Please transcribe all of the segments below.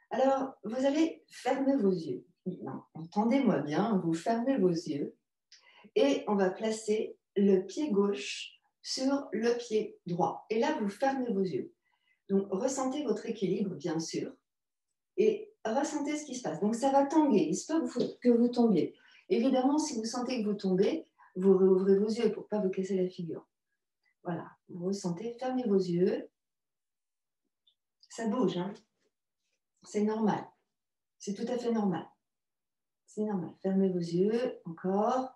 Alors, vous allez fermer vos yeux. Non, entendez-moi bien, vous fermez vos yeux et on va placer le pied gauche sur le pied droit. Et là, vous fermez vos yeux. Donc, ressentez votre équilibre, bien sûr, et ressentez ce qui se passe. Donc, ça va tanguer. Il se peut que vous tombiez. Évidemment, si vous sentez que vous tombez, vous réouvrez vos yeux pour ne pas vous casser la figure. Voilà, vous ressentez, fermez vos yeux. Ça bouge, hein. C'est normal. C'est tout à fait normal. C'est normal. Fermez vos yeux, encore.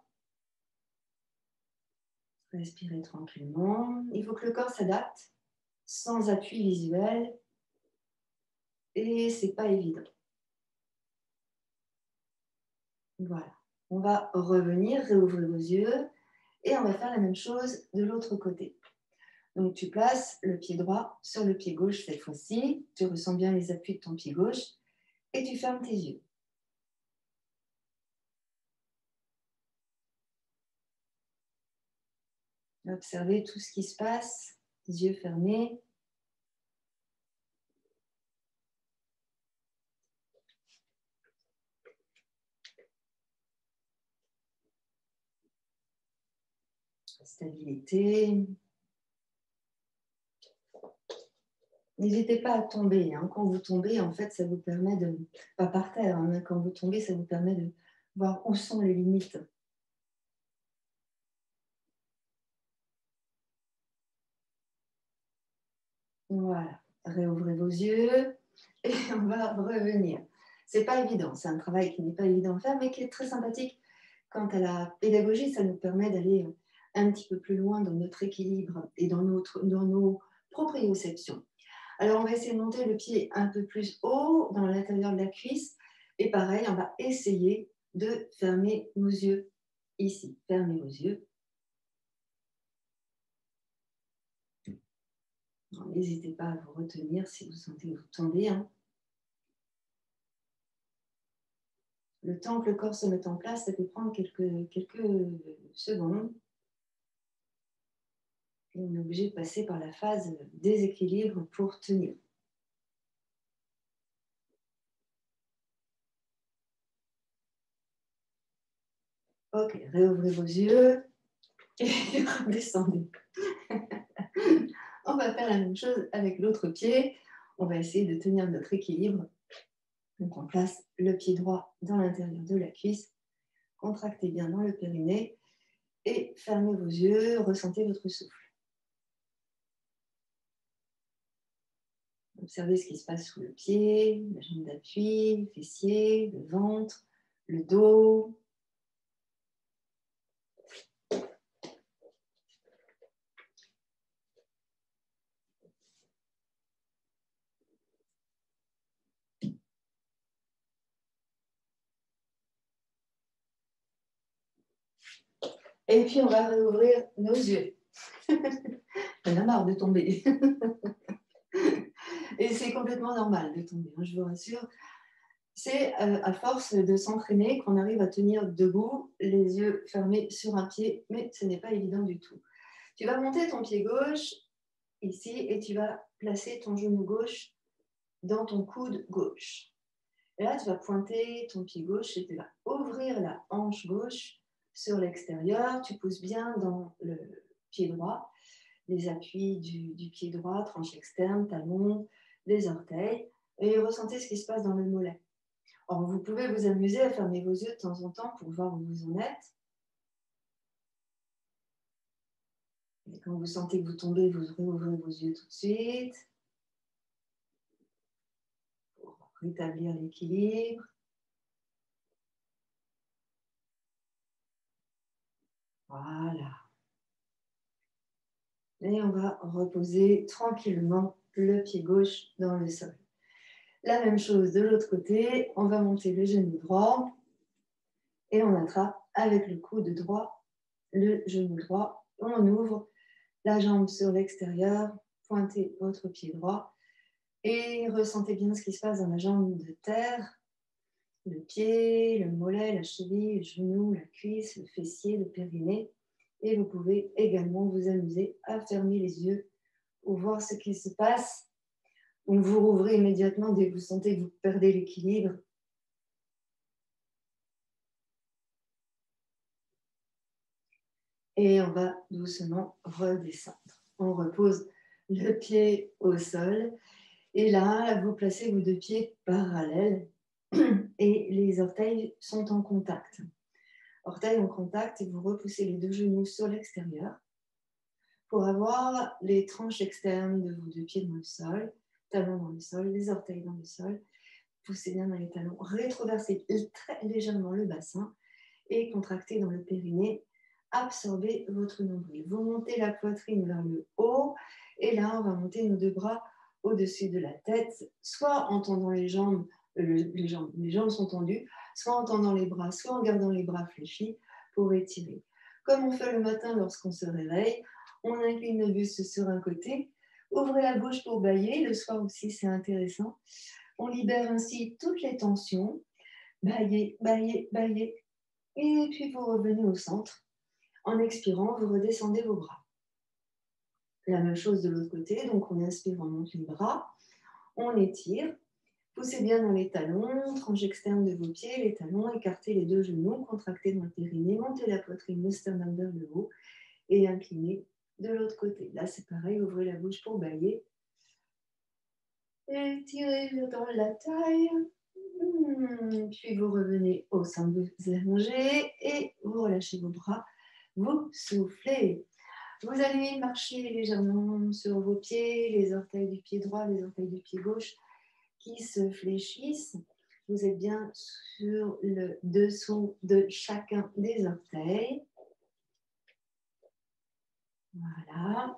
Respirez tranquillement. Il faut que le corps s'adapte, sans appui visuel. Et ce n'est pas évident. Voilà. On va revenir, réouvrir vos yeux. Et on va faire la même chose de l'autre côté. Donc, tu places le pied droit sur le pied gauche cette fois-ci. Tu ressens bien les appuis de ton pied gauche. Et tu fermes tes yeux. Observez tout ce qui se passe, les yeux fermés. Stabilité. N'hésitez pas à tomber. Hein. Quand vous tombez, en fait, ça vous permet de... Pas par terre, hein, mais quand vous tombez, ça vous permet de voir où sont les limites. Voilà. Réouvrez vos yeux et on va revenir. C'est pas évident. C'est un travail qui n'est pas évident à faire, mais qui est très sympathique. Quant à la pédagogie, ça nous permet d'aller un petit peu plus loin dans notre équilibre et dans nos proprioceptions. Alors, on va essayer de monter le pied un peu plus haut dans l'intérieur de la cuisse. Et pareil, on va essayer de fermer nos yeux ici. Fermez vos yeux. N'hésitez pas à vous retenir si vous sentez que vous tombez. Hein. Le temps que le corps se mette en place, ça peut prendre quelques secondes. Et on est obligé de passer par la phase déséquilibre pour tenir. Ok, réouvrez vos yeux et redescendez. On va faire la même chose avec l'autre pied. On va essayer de tenir notre équilibre. Donc, on place le pied droit dans l'intérieur de la cuisse. Contractez bien dans le périnée et fermez vos yeux. Ressentez votre souffle. Observez ce qui se passe sous le pied, la jambe d'appui, le fessier, le ventre, le dos. Et puis, on va réouvrir nos yeux. On a marre de tomber. Et c'est complètement normal de tomber, hein, je vous rassure. C'est à force de s'entraîner qu'on arrive à tenir debout, les yeux fermés sur un pied, mais ce n'est pas évident du tout. Tu vas monter ton pied gauche ici et tu vas placer ton genou gauche dans ton coude gauche. Et là, tu vas pointer ton pied gauche et tu vas ouvrir la hanche gauche sur l'extérieur. Tu pousses bien dans le pied droit, les appuis du pied droit, tranche externe, talon, les orteils, et ressentez ce qui se passe dans le mollet. Or, vous pouvez vous amuser à fermer vos yeux de temps en temps pour voir où vous en êtes. Et quand vous sentez que vous tombez, vous réouvrez vos yeux tout de suite pour rétablir l'équilibre. Voilà. Et on va reposer tranquillement le pied gauche dans le sol. La même chose de l'autre côté, on va monter le genou droit et on attrape avec le coude droit le genou droit. On ouvre la jambe sur l'extérieur, pointez votre pied droit et ressentez bien ce qui se passe dans la jambe de terre, le pied, le mollet, la cheville, le genou, la cuisse, le fessier, le périnée. Et vous pouvez également vous amuser à fermer les yeux pour voir ce qui se passe Donc, vous rouvrez immédiatement dès que vous sentez que vous perdez l'équilibre. Et on va doucement redescendre. On repose le pied au sol. Et là, vous placez vos deux pieds parallèles et les orteils sont en contact. Orteils en contact et vous repoussez les deux genoux sur l'extérieur pour avoir les tranches externes de vos deux pieds dans le sol, talons dans le sol, les orteils dans le sol. Poussez bien dans les talons, rétroversez très légèrement le bassin et contractez dans le périnée. Absorbez votre nombril. Vous montez la poitrine vers le haut et là, on va monter nos deux bras au-dessus de la tête, soit en tendant les jambes sont tendues, soit en tendant les bras, soit en gardant les bras fléchis pour étirer. Comme on fait le matin lorsqu'on se réveille, on incline le buste sur un côté, ouvrez la bouche pour bâiller, le soir aussi c'est intéressant. On libère ainsi toutes les tensions, bâillez, bâillez, bâillez, et puis vous revenez au centre. En expirant, vous redescendez vos bras. La même chose de l'autre côté, donc on inspire, on monte les bras, on étire, poussez bien dans les talons, tranche externe de vos pieds, les talons, écartez les deux genoux, contractez dans le périnée, montez la poitrine, le sternum vers le haut et inclinez de l'autre côté. Là c'est pareil, ouvrez la bouche pour bâiller. Étirez dans la taille. Puis vous revenez au centre, vous allongez et vous relâchez vos bras, vous soufflez. Vous allez marcher légèrement sur vos pieds, les orteils du pied droit, les orteils du pied gauche qui se fléchissent. Vous êtes bien sur le dessous de chacun des orteils. Voilà.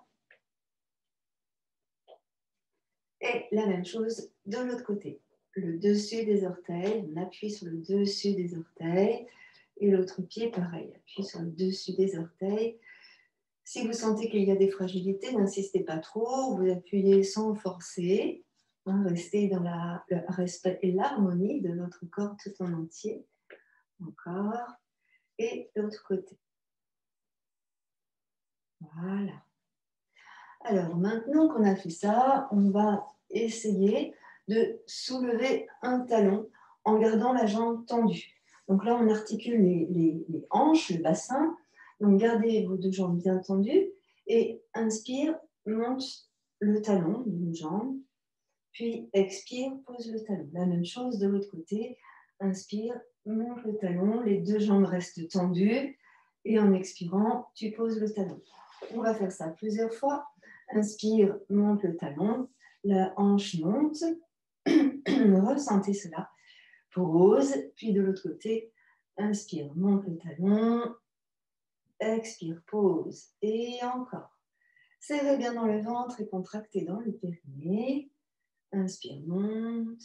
Et la même chose de l'autre côté. Le dessus des orteils, on appuie sur le dessus des orteils. Et l'autre pied, pareil, appuie sur le dessus des orteils. Si vous sentez qu'il y a des fragilités, n'insistez pas trop, vous appuyez sans forcer. Restez dans le respect et l'harmonie de votre corps tout en entier. Encore. Et l'autre côté. Voilà. Alors, maintenant qu'on a fait ça, on va essayer de soulever un talon en gardant la jambe tendue. Donc là, on articule les hanches, le bassin. Donc, gardez vos deux jambes bien tendues et inspire, monte le talon d'une jambe, puis expire, pose le talon. La même chose de l'autre côté. Inspire, monte le talon, les deux jambes restent tendues et en expirant, tu poses le talon. On va faire ça plusieurs fois. Inspire, monte le talon, la hanche monte, ressentez cela, pose, puis de l'autre côté, inspire, monte le talon, expire, pose, et encore. Serrez bien dans le ventre et contractez dans le périnée, inspire, monte,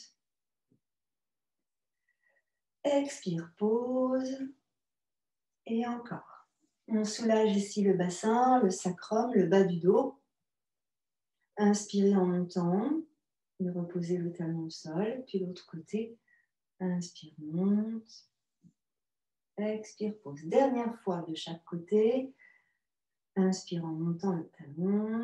expire, pose, et encore. On soulage ici le bassin, le sacrum, le bas du dos. Inspirez en montant, reposez le talon au sol, puis l'autre côté, inspire, monte, expire, pose. Dernière fois de chaque côté, inspire en montant le talon,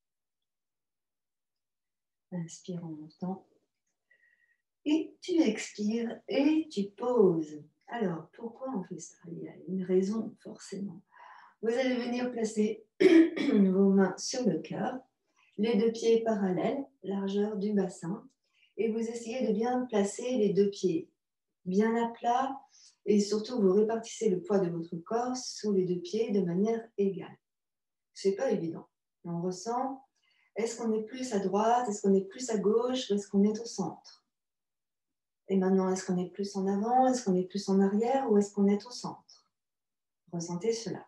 inspire en montant, et tu expires et tu poses. Alors, pourquoi on fait ça? Il y a une raison forcément. Vous allez venir placer vos mains sur le cœur, les deux pieds parallèles, largeur du bassin, et vous essayez de bien placer les deux pieds bien à plat, et surtout vous répartissez le poids de votre corps sur les deux pieds de manière égale. Ce n'est pas évident. On ressent, est-ce qu'on est plus à droite, est-ce qu'on est plus à gauche, ou est-ce qu'on est au centre? Et maintenant, est-ce qu'on est plus en avant, est-ce qu'on est plus en arrière, ou est-ce qu'on est au centre? Ressentez cela.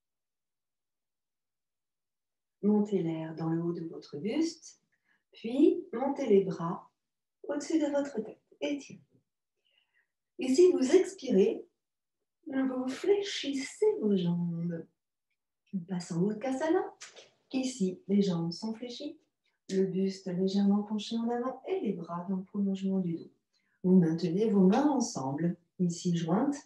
Montez l'air dans le haut de votre buste, puis montez les bras au-dessus de votre tête. Étirez. Et si vous expirez, vous fléchissez vos jambes. On passe en Utkatasana. Ici, les jambes sont fléchies, le buste légèrement penché en avant et les bras dans le prolongement du dos. Vous maintenez vos mains ensemble, ici jointes,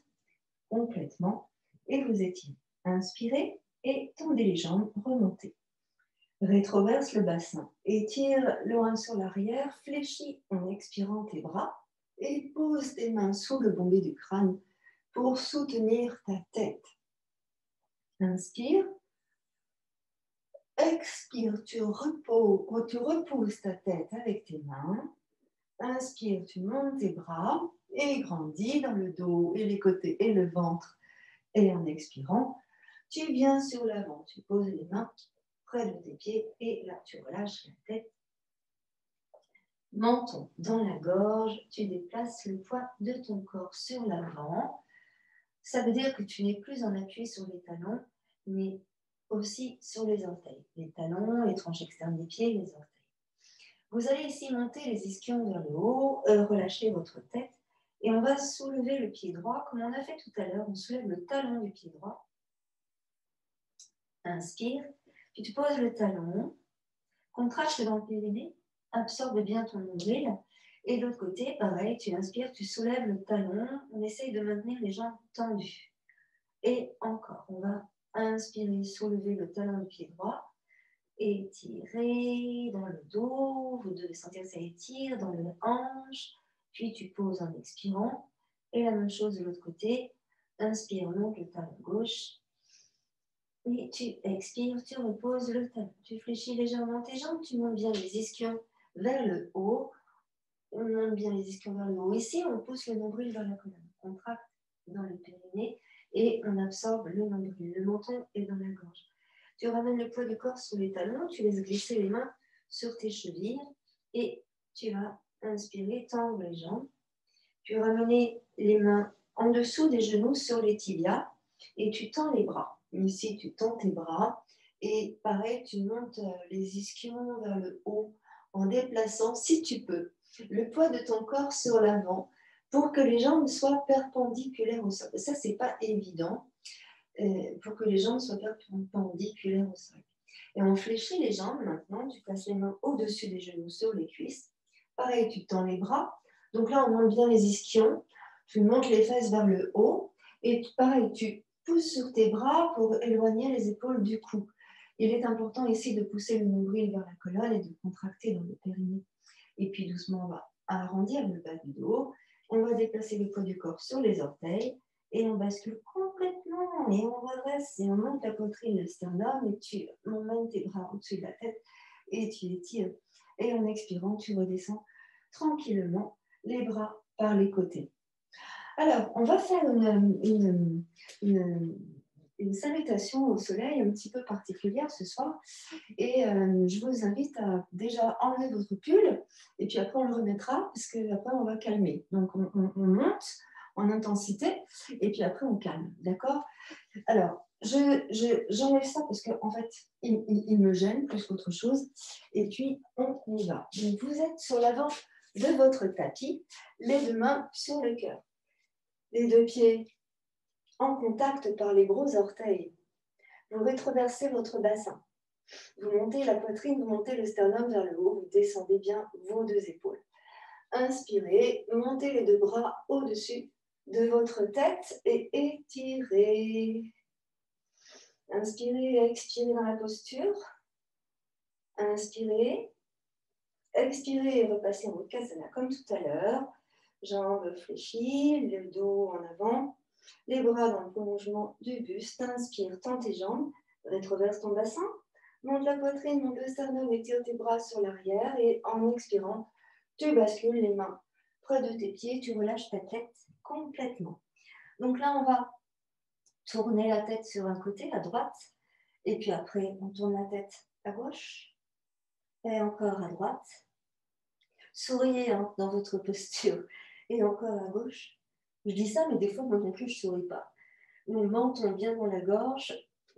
complètement, et vous étirez. Inspirez et tendez les jambes, remontez. Rétroverse le bassin. Étire loin sur l'arrière, fléchis en expirant tes bras et pose tes mains sous le bombé du crâne pour soutenir ta tête. Inspire. Expire, tu repousses ta tête avec tes mains. Inspire, tu montes tes bras et grandis dans le dos et les côtés et le ventre. Et en expirant, tu viens sur l'avant. Tu poses les mains près de tes pieds et là, tu relâches la tête. Menton dans la gorge, tu déplaces le poids de ton corps sur l'avant. Ça veut dire que tu n'es plus en appui sur les talons, mais aussi sur les orteils. Les talons, les tranches externes des pieds, les orteils. Vous allez ici monter les ischions vers le haut, relâcher votre tête et on va soulever le pied droit comme on a fait tout à l'heure. On soulève le talon du pied droit. Inspire, puis tu poses le talon, contracte dans le périnée, absorbe bien ton nombril. Et de l'autre côté, pareil, tu inspires, tu soulèves le talon, on essaye de maintenir les jambes tendues. Et encore, on va inspirer, soulever le talon du pied droit, étirer dans le dos, vous devez sentir que ça étire dans le hanche, puis tu poses en expirant, et la même chose de l'autre côté, inspire, monte le talon gauche, et tu expires, tu reposes le talon, tu fléchis légèrement tes jambes, tu montes bien les ischions vers le haut, on monte bien les ischions vers le haut, ici on pousse le nombril vers la colonne, on contracte dans le périnée, et on absorbe le nombril, le menton est dans la gorge. Tu ramènes le poids du corps sous les talons, tu laisses glisser les mains sur tes chevilles et tu vas inspirer, tendre les jambes. Tu vas ramener les mains en dessous des genoux sur les tibias et tu tends les bras. Ici, tu tends tes bras et pareil, tu montes les ischions vers le haut en déplaçant, si tu peux, le poids de ton corps sur l'avant pour que les jambes soient perpendiculaires au sol. Ça, c'est pas évident. Pour que les jambes soient perpendiculaires au sol. Et on fléchit les jambes maintenant, tu places les mains au-dessus des genoux sur les cuisses. Pareil, tu tends les bras. Donc là, on monte bien les ischions. Tu montes les fesses vers le haut. Et pareil, tu pousses sur tes bras pour éloigner les épaules du cou. Il est important ici de pousser le nombril vers la colonne et de contracter dans le périnée. Et puis doucement, on va arrondir le bas du dos. On va déplacer le poids du corps sur les orteils. Et on bascule complètement et on redresse et on monte la poitrine, le sternum et tu emmènes tes bras au-dessus de la tête et tu étires. Et en expirant, tu redescends tranquillement les bras par les côtés. Alors, on va faire une salutation au soleil un petit peu particulière ce soir et je vous invite à déjà enlever votre pull et puis après on le remettra parce qu'après on va calmer. Donc on monte en intensité et puis après on calme, d'accord? Alors, j'enlève ça parce qu'en fait, il me gêne plus qu'autre chose. Et puis, on y va. Donc, vous êtes sur l'avant de votre tapis, les deux mains sur le cœur. Les deux pieds en contact par les gros orteils. Vous rétroversez votre bassin. Vous montez la poitrine, vous montez le sternum vers le haut, vous descendez bien vos deux épaules. Inspirez, montez les deux bras au-dessus de votre tête et étirez. Inspirez et expirez dans la posture. Inspirez. Expirez et repassez en Uttanasana comme tout à l'heure. Jambes fléchies, le dos en avant. Les bras dans le prolongement du buste. Inspire, tends tes jambes. Rétroverse ton bassin. Monte la poitrine, monte le sternum, étire tes bras sur l'arrière. Et en expirant, tu bascules les mains près de tes pieds. Tu relâches ta tête complètement. Donc là, on va tourner la tête sur un côté, à droite, et puis après, on tourne la tête à gauche, et encore à droite. Souriez dans votre posture, et encore à gauche. Je dis ça, mais des fois, moi non plus, je ne souris pas. Le menton bien dans la gorge,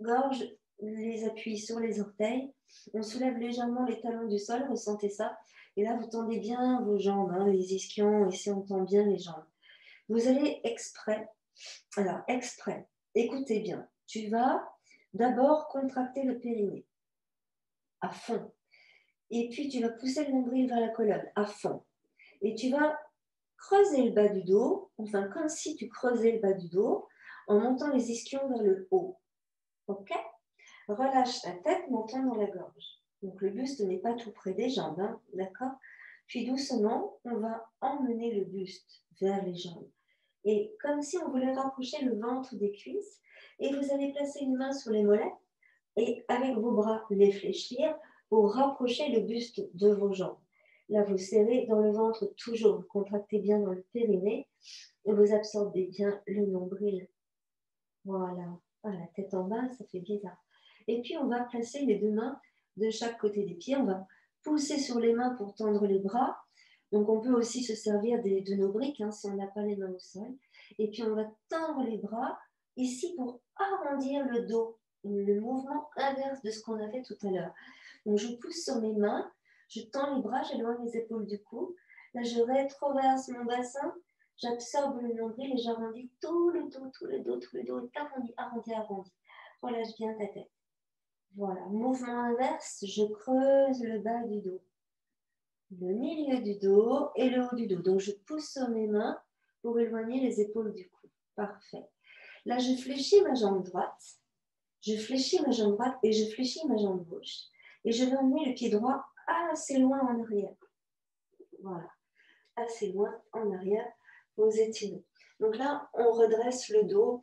les appuis sur les orteils. On soulève légèrement les talons du sol, ressentez ça. Et là, vous tendez bien vos jambes, les ischions, ici, on tend bien les jambes. Vous allez exprès, écoutez bien, tu vas d'abord contracter le périnée à fond. Et puis, tu vas pousser le nombril vers la colonne à fond. Et tu vas creuser le bas du dos, enfin, comme si tu creusais le bas du dos, en montant les ischions vers le haut. OK? Relâche la tête, montant dans la gorge. Donc, le buste n'est pas tout près des jambes, hein, d'accord? Puis, doucement, on va emmener le buste vers les jambes. Et comme si on voulait rapprocher le ventre des cuisses, et vous allez placer une main sur les mollets, et avec vos bras, les fléchir pour rapprocher le buste de vos jambes. Là, vous serrez dans le ventre toujours, vous contractez bien dans le périnée, et vous absorbez bien le nombril. Voilà. Ah, la tête en bas, ça fait bizarre. Et puis, on va placer les deux mains de chaque côté des pieds. On va pousser sur les mains pour tendre les bras. Donc, on peut aussi se servir de nos briques si on n'a pas les mains au sol. Et puis, on va tendre les bras ici pour arrondir le dos. Le mouvement inverse de ce qu'on a fait tout à l'heure. Donc, je pousse sur mes mains, je tends les bras, j'éloigne les épaules du cou. Là, je rétroverse mon bassin. J'absorbe le nombril et j'arrondis tout le dos, tout le dos, tout le dos est arrondi, arrondi, arrondi. Relâche bien ta tête. Voilà, mouvement inverse, je creuse le bas du dos, le milieu du dos et le haut du dos. Donc, je pousse sur mes mains pour éloigner les épaules du cou. Parfait. Là, je fléchis ma jambe droite, je fléchis ma jambe droite et je fléchis ma jambe gauche. Et je vais emmener le pied droit assez loin en arrière. Voilà, assez loin en arrière. Vous étirez. Donc là, on redresse le dos.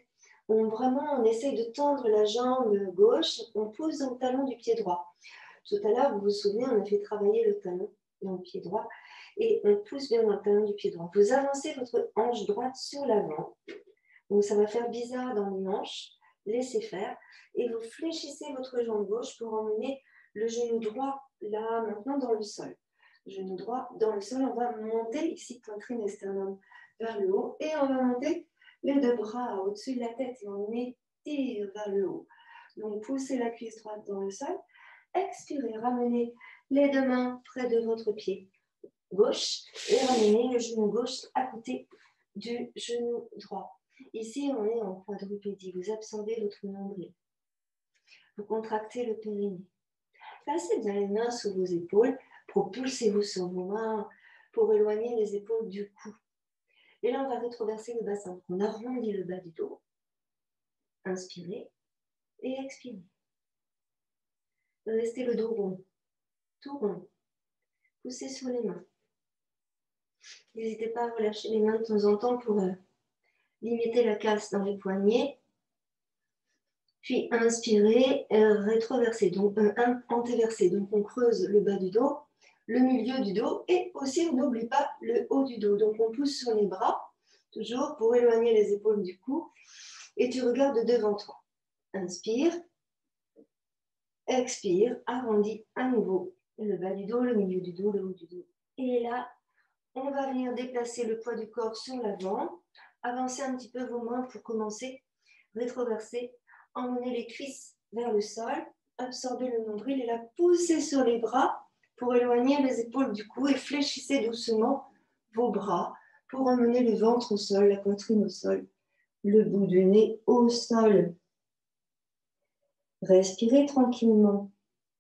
On essaye de tendre la jambe gauche. On pousse dans le talon du pied droit. Tout à l'heure, vous vous souvenez, on a fait travailler le talon dans le pied droit. Et on pousse bien dans le talon du pied droit. Vous avancez votre hanche droite sur l'avant. Donc ça va faire bizarre dans les hanches. Laissez faire. Et vous fléchissez votre jambe gauche pour emmener le genou droit là, maintenant, dans le sol. Genou droit dans le sol. On va monter ici, poitrine et sternum vers le haut. Et on va monter les deux bras au-dessus de la tête. Et on étire vers le haut. Donc, poussez la cuisse droite dans le sol. Expirez, ramenez les deux mains près de votre pied gauche. Et ramenez le genou gauche à côté du genou droit. Ici, on est en quadrupédie. Vous absorbez votre nombril. Vous contractez le périnée. Placez bien les mains sous vos épaules. Propulsez-vous sur vos mains pour éloigner les épaules du cou. Et là, on va rétroverser le bassin. On arrondit le bas du dos. Inspirez et expirez. Restez le dos rond. Tout rond. Poussez sur les mains. N'hésitez pas à relâcher les mains de temps en temps pour limiter la casse dans les poignets. Puis inspirez, rétroversez, donc antéversez. Donc on creuse le bas du dos, le milieu du dos et aussi on n'oublie pas le haut du dos. Donc on pousse sur les bras, toujours pour éloigner les épaules du cou. Et tu regardes devant toi. Inspire, expire, arrondis à nouveau le bas du dos, le milieu du dos, le haut du dos. Et là, on va venir déplacer le poids du corps sur l'avant. Avancez un petit peu vos mains pour commencer. Rétroverser. Emmenez les cuisses vers le sol. Absorbez le nombril et la poussez sur les bras pour éloigner les épaules du cou et fléchissez doucement vos bras pour emmener le ventre au sol, la poitrine au sol, le bout du nez au sol. Respirez tranquillement.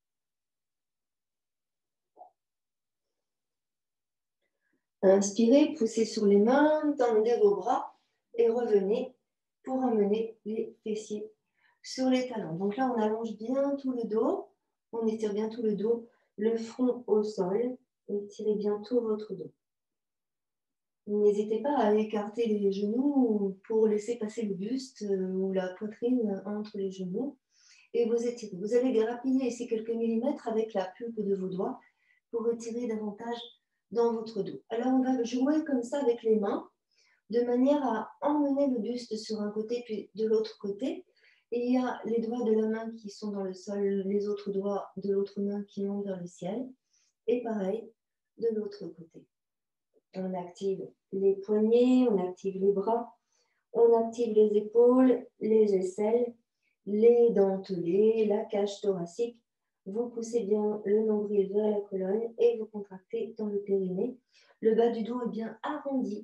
Inspirez, poussez sur les mains, tendez vos bras et revenez pour emmener les fessiers sur les talons. Donc là, on allonge bien tout le dos, on étire bien tout le dos, le front au sol, étirez bien tout votre dos. N'hésitez pas à écarter les genoux pour laisser passer le buste ou la poitrine entre les genoux et vous étirez. Vous allez grappiller ici quelques millimètres avec la pulpe de vos doigts pour étirer davantage dans votre dos. Alors, on va jouer comme ça avec les mains, de manière à emmener le buste sur un côté puis de l'autre côté. Et il y a les doigts de la main qui sont dans le sol, les autres doigts de l'autre main qui montent vers le ciel. Et pareil, de l'autre côté. On active les poignets, on active les bras, on active les épaules, les aisselles, les dentelés, la cage thoracique. Vous poussez bien le nombril vers la colonne et vous contractez dans le périnée. Le bas du dos est bien arrondi.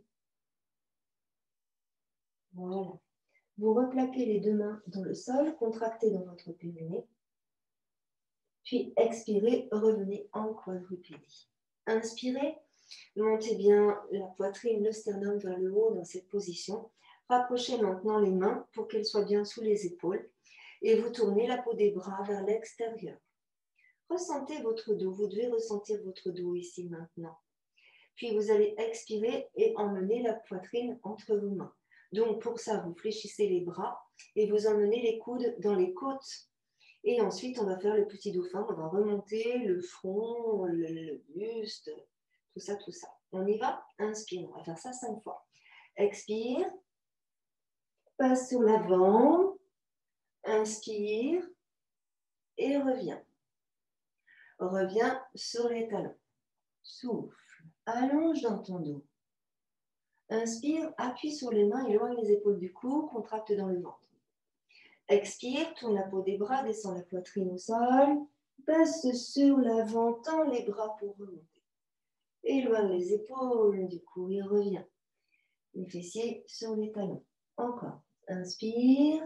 Voilà. Vous replaquez les deux mains dans le sol, contractez dans votre périnée. Puis expirez, revenez en quadrupédie. Inspirez, montez bien la poitrine, le sternum vers le haut dans cette position. Rapprochez maintenant les mains pour qu'elles soient bien sous les épaules. Et vous tournez la peau des bras vers l'extérieur. Ressentez votre dos. Vous devez ressentir votre dos ici maintenant. Puis vous allez expirer et emmener la poitrine entre vos mains. Donc pour ça, vous fléchissez les bras et vous emmenez les coudes dans les côtes. Et ensuite, on va faire le petit dauphin. On va remonter le front, le buste, tout ça, tout ça. On y va? Inspire. On va faire ça 5 fois. Expire. Passe sur l'avant. Inspire. Et reviens. Reviens sur les talons. Souffle. Allonge dans ton dos. Inspire, appuie sur les mains, éloigne les épaules du cou, contracte dans le ventre. Expire, tourne la peau des bras, descend la poitrine au sol, passe sur l'avant, tend les bras pour remonter. Éloigne les épaules du cou et reviens. Les fessiers sur les talons. Encore. Inspire.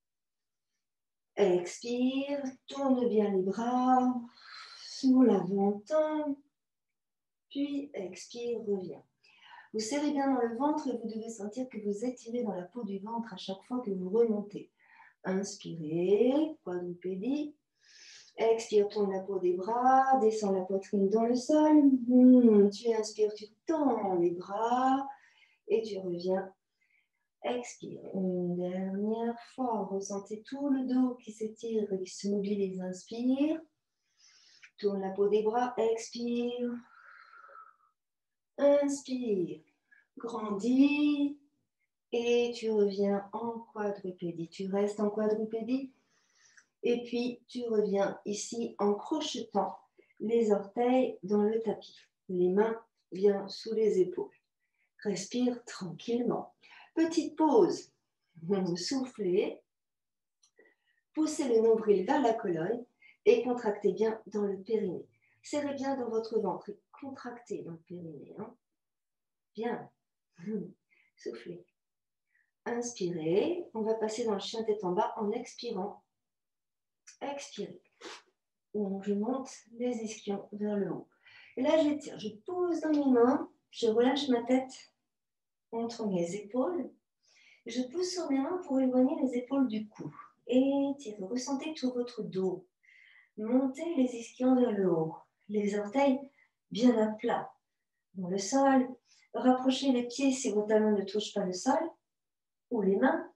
Expire, tourne bien les bras, sur l'avant, tend. Puis expire, reviens. Vous serrez bien dans le ventre et vous devez sentir que vous étirez dans la peau du ventre à chaque fois que vous remontez. Inspirez, quadrupédie. Expire, tourne la peau des bras, descends la poitrine dans le sol. Tu inspires, tu tends les bras et tu reviens. Expire. Une dernière fois, ressentez tout le dos qui s'étire et qui se mobilise. Inspire. Tourne la peau des bras, expire. Inspire. Grandis. Et tu reviens en quadrupédie. Tu restes en quadrupédie. Et puis, tu reviens ici en crochetant les orteils dans le tapis. Les mains bien sous les épaules. Respire tranquillement. Petite pause. Soufflez. Poussez le nombril vers la colonne et contractez bien dans le périnée. Serrez bien dans votre ventre et contractez dans le périnée. Hein. Bien. Soufflez. Inspirez. On va passer dans le chien tête en bas en expirant. Expirez. Donc, je monte les ischions vers le haut. Et là, j'étire. Je pose dans mes mains. Je relâche ma tête entre mes épaules. Je pousse sur mes mains pour éloigner les épaules du cou. Étirez. Ressentez tout votre dos. Montez les ischions vers le haut. Les orteils bien à plat. Dans le sol. Rapprochez les pieds si vos talons ne touchent pas le sol. Ou les mains.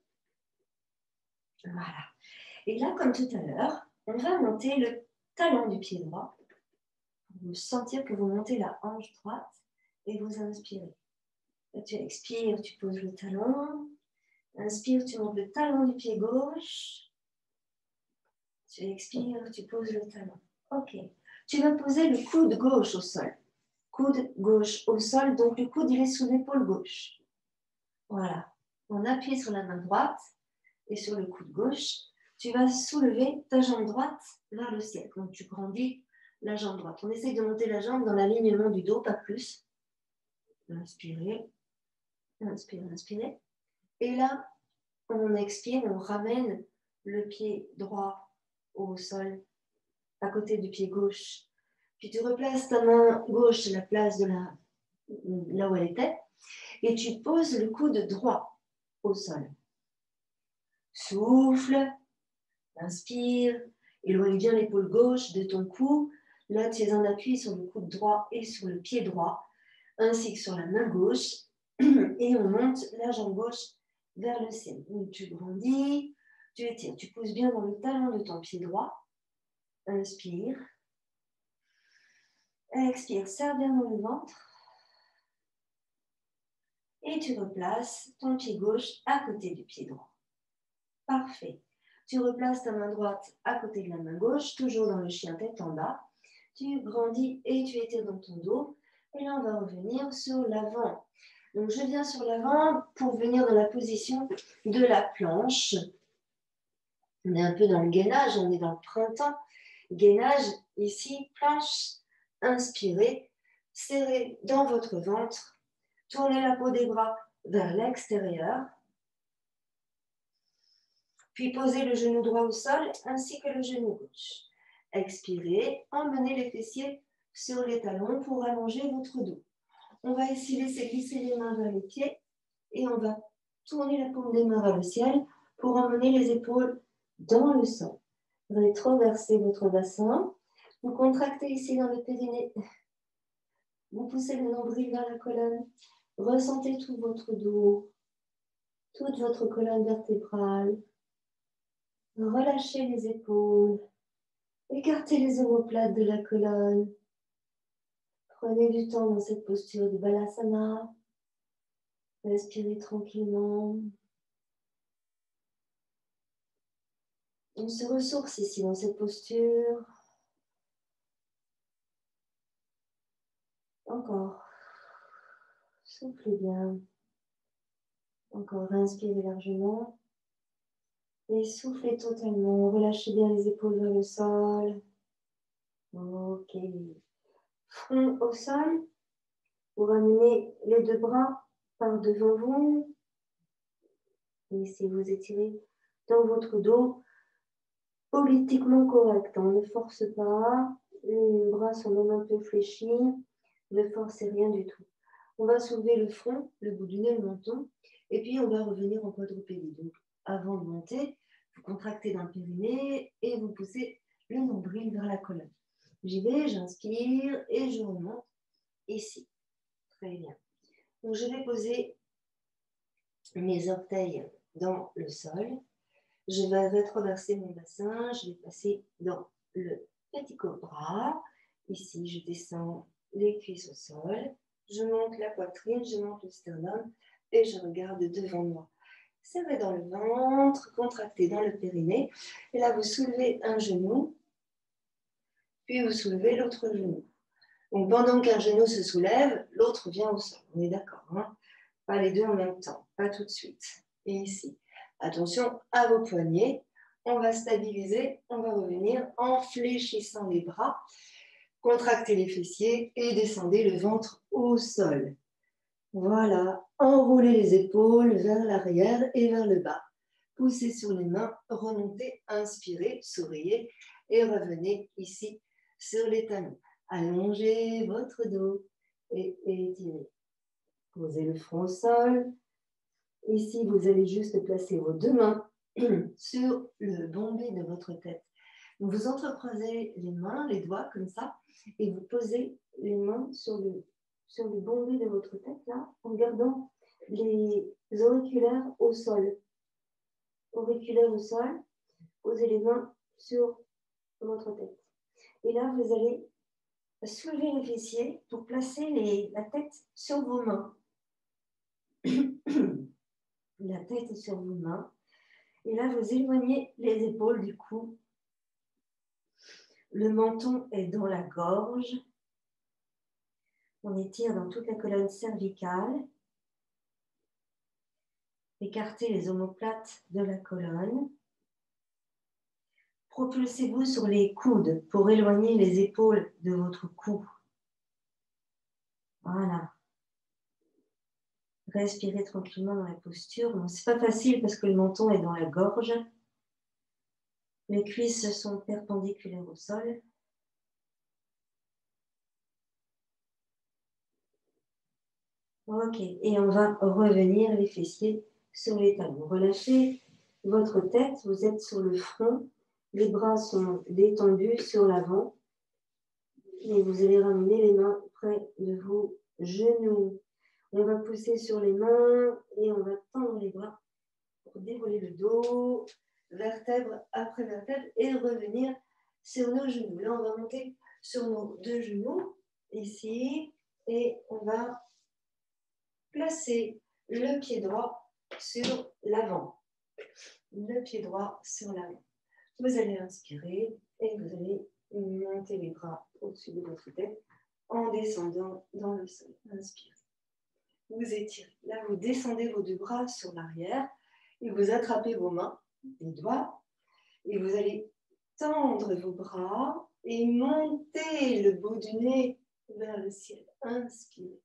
Voilà. Et là, comme tout à l'heure, on va monter le talon du pied droit. Vous sentir que vous montez la hanche droite et vous inspirez. Là, tu expires, tu poses le talon. Inspire, tu montes le talon du pied gauche. Tu expires, tu poses le talon. Ok. Tu vas poser le coude gauche au sol. Coude gauche au sol, donc le coude il est sous l'épaule gauche. Voilà. On appuie sur la main droite et sur le coude gauche. Tu vas soulever ta jambe droite vers le ciel. Donc tu grandis la jambe droite. On essaye de monter la jambe dans l'alignement du dos, pas plus. Inspirez. Inspire, inspirez. Et là, on expire, on ramène le pied droit au sol, à côté du pied gauche. Puis tu replaces ta main gauche à la place de là où elle était. Et tu poses le coude droit au sol. Souffle. Inspire. Éloigne bien l'épaule gauche de ton cou. Là, tu es en appui sur le coude droit et sur le pied droit, ainsi que sur la main gauche. Et on monte la jambe gauche vers le ciel. Donc, tu grandis, tu étires, tu pousses bien dans le talon de ton pied droit. Inspire. Expire, serre bien dans le ventre. Et tu replaces ton pied gauche à côté du pied droit. Parfait. Tu replaces ta main droite à côté de la main gauche, toujours dans le chien tête en bas. Tu grandis et tu étires dans ton dos. Et là, on va revenir sur l'avant. Donc, je viens sur l'avant pour venir dans la position de la planche. On est un peu dans le gainage, on est dans le printemps. Gainage, ici, planche. Inspirez, serrez dans votre ventre. Tournez la peau des bras vers l'extérieur. Puis posez le genou droit au sol ainsi que le genou gauche. Expirez, emmenez les fessiers sur les talons pour allonger votre dos. On va ici laisser glisser les mains vers les pieds et on va tourner la paume des mains vers le ciel pour emmener les épaules dans le sol. Rétroversez votre bassin, Vous contractez ici dans le périnée. Vous poussez le nombril vers la colonne. Ressentez tout votre dos, toute votre colonne vertébrale. Relâchez les épaules. Écartez les omoplates de la colonne. Prenez du temps dans cette posture de Balasana. Respirez tranquillement. On se ressource ici dans cette posture. Encore. Soufflez bien. Encore, inspirez largement. Et soufflez totalement. Relâchez bien les épaules vers le sol. Ok. Front au sol. Vous ramenez les deux bras par devant vous. Laissez vous étirer dans votre dos. Politiquement correct. On ne force pas. Les bras sont même un peu fléchis. Ne forcez rien du tout. On va soulever le front, le bout du nez, le menton. Et puis, on va revenir en quadrupédie. Donc, avant de monter, vous contractez d'un périnée et vous poussez le nombril vers la colonne. J'y vais, j'inspire et je remonte ici. Très bien. Donc, je vais poser mes orteils dans le sol. Je vais rétroverser mon bassin. Je vais passer dans le petit cobra. Ici, je descends les cuisses au sol. Je monte la poitrine, je monte le sternum et je regarde devant moi. Serrez dans le ventre, contractez dans le périnée. Et là, vous soulevez un genou, puis vous soulevez l'autre genou. Donc, pendant qu'un genou se soulève, l'autre vient au sol. On est d'accord, hein? Pas les deux en même temps, pas tout de suite. Et ici, attention à vos poignets. On va stabiliser, on va revenir en fléchissant les bras. Contractez les fessiers et descendez le ventre au sol. Voilà, enroulez les épaules vers l'arrière et vers le bas. Poussez sur les mains, remontez, inspirez, souriez et revenez ici sur les talons. Allongez votre dos et étirez. Posez le front au sol. Ici, vous allez juste placer vos deux mains sur le bombé de votre tête. Vous entrecroisez les mains, les doigts comme ça, et vous posez les mains sur le bombé de votre tête, là, en gardant les auriculaires au sol. Auriculaires au sol, posez les mains sur votre tête. Et là, vous allez soulever les fessiers pour placer la tête sur vos mains. La tête sur vos mains. Et là, vous éloignez les épaules du cou. Le menton est dans la gorge. On étire dans toute la colonne cervicale. Écartez les omoplates de la colonne. Propulsez-vous sur les coudes pour éloigner les épaules de votre cou. Voilà. Respirez tranquillement dans la posture. Bon, c'est pas facile parce que le menton est dans la gorge. Les cuisses sont perpendiculaires au sol. Ok, et on va revenir les fessiers sur les talons. Relâchez votre tête, vous êtes sur le front, les bras sont détendus sur l'avant et vous allez ramener les mains près de vos genoux. On va pousser sur les mains et on va tendre les bras pour dérouler le dos, vertèbre après vertèbre et revenir sur nos genoux. Là, on va monter sur nos deux genoux ici et on va placer le pied droit sur l'avant. Le pied droit sur l'avant. Vous allez inspirer et vous allez monter les bras au-dessus de votre tête en descendant dans le sol. Inspirez. Vous étirez. Là, vous descendez vos deux bras sur l'arrière et vous attrapez vos mains, les doigts, et vous allez tendre vos bras et monter le bout du nez vers le ciel. Inspirez.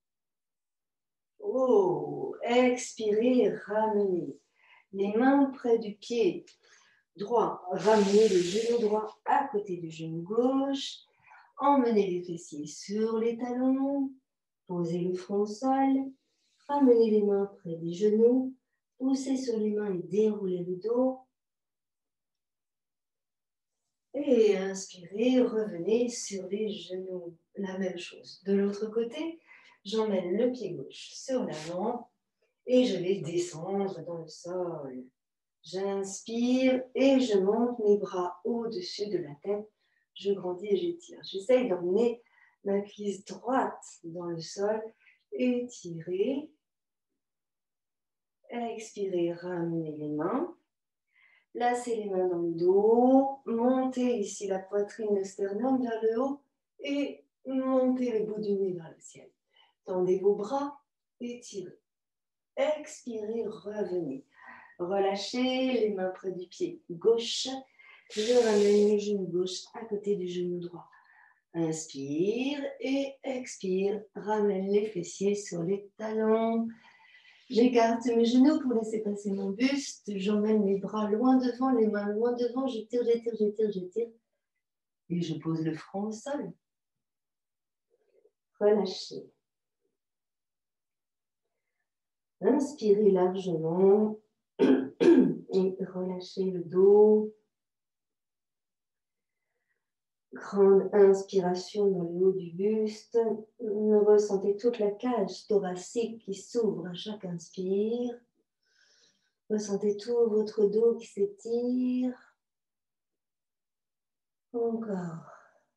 Oh, expirez, ramenez. Les mains près du pied droit. Ramenez le genou droit à côté du genou gauche. Emmenez les fessiers sur les talons. Posez le front au sol. Ramenez les mains près des genoux. Poussez sur les mains et déroulez le dos. Et inspirez, revenez sur les genoux. La même chose. De l'autre côté, j'emmène le pied gauche sur l'avant et je vais descendre dans le sol. J'inspire et je monte mes bras au-dessus de la tête. Je grandis et j'étire. J'essaye d'emmener ma cuisse droite dans le sol. Étirez. Expirez, ramenez les mains. Placez les mains dans le dos. Montez ici la poitrine, le sternum vers le haut. Et montez le bout du nez vers le ciel. Tendez vos bras. Étirez. Expirez, revenez. Relâchez les mains près du pied gauche. Je ramène le genou gauche à côté du genou droit. Inspire et expire. Ramène les fessiers sur les talons. J'écarte mes genoux pour laisser passer mon buste. J'emmène mes bras loin devant, les mains loin devant. J'étire, j'étire, j'étire, j'étire. Et je pose le front au sol. Relâchez. Inspirez largement. Et relâchez le dos. Grande inspiration dans le haut du buste. Ressentez toute la cage thoracique qui s'ouvre à chaque inspire. Ressentez tout votre dos qui s'étire. Encore.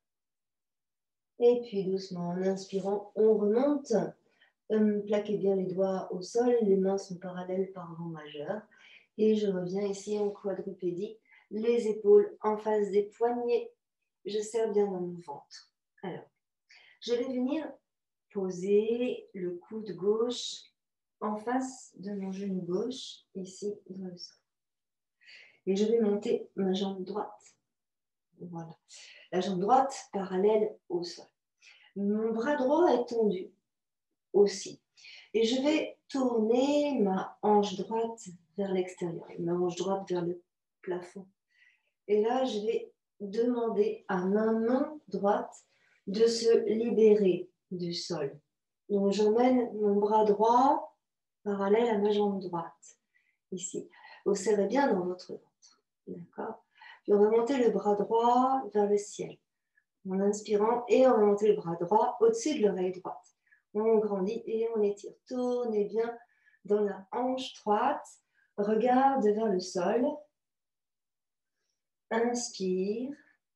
Et puis doucement, en inspirant, on remonte. Plaquez bien les doigts au sol. Les mains sont parallèles par rang majeur. Et je reviens ici en quadrupédie. Les épaules en face des poignets. Je serre bien dans mon ventre. Alors, je vais venir poser le coude gauche en face de mon genou gauche, ici dans le sol. Et je vais monter ma jambe droite. Voilà. La jambe droite parallèle au sol. Mon bras droit est tendu aussi. Et je vais tourner ma hanche droite vers l'extérieur, ma hanche droite vers le plafond. Et là, je vais demander à ma main droite de se libérer du sol. Donc, j'emmène mon bras droit parallèle à ma jambe droite. Ici. Vous serrez bien dans votre ventre. D'accord? Puis on va monter le bras droit vers le ciel. En inspirant, et on va monter le bras droit au-dessus de l'oreille droite. On grandit et on étire. Tournez bien dans la hanche droite. Regarde vers le sol. Inspire.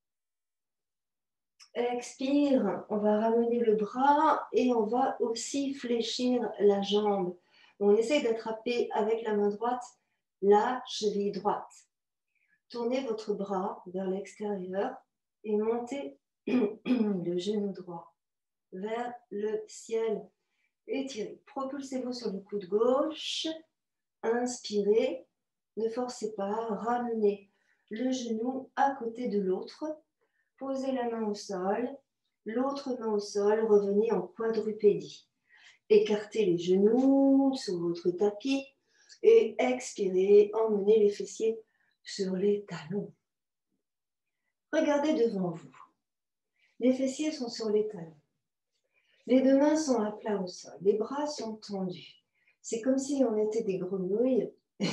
Expire. On va ramener le bras et on va aussi fléchir la jambe. On essaie d'attraper avec la main droite la cheville droite. Tournez votre bras vers l'extérieur et montez le genou droit vers le ciel. Étirez. Propulsez-vous sur le coude gauche. Inspirez. Ne forcez pas. Ramenez le genou à côté de l'autre. Posez la main au sol. L'autre main au sol. Revenez en quadrupédie. Écartez les genoux sur votre tapis. Et expirez. Emmenez les fessiers sur les talons. Regardez devant vous. Les fessiers sont sur les talons. Les deux mains sont à plat au sol. Les bras sont tendus. C'est comme si on était des grenouilles.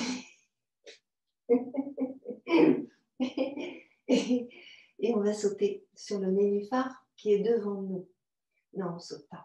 Et on va sauter sur le nénuphar qui est devant nous. Non, on ne saute pas.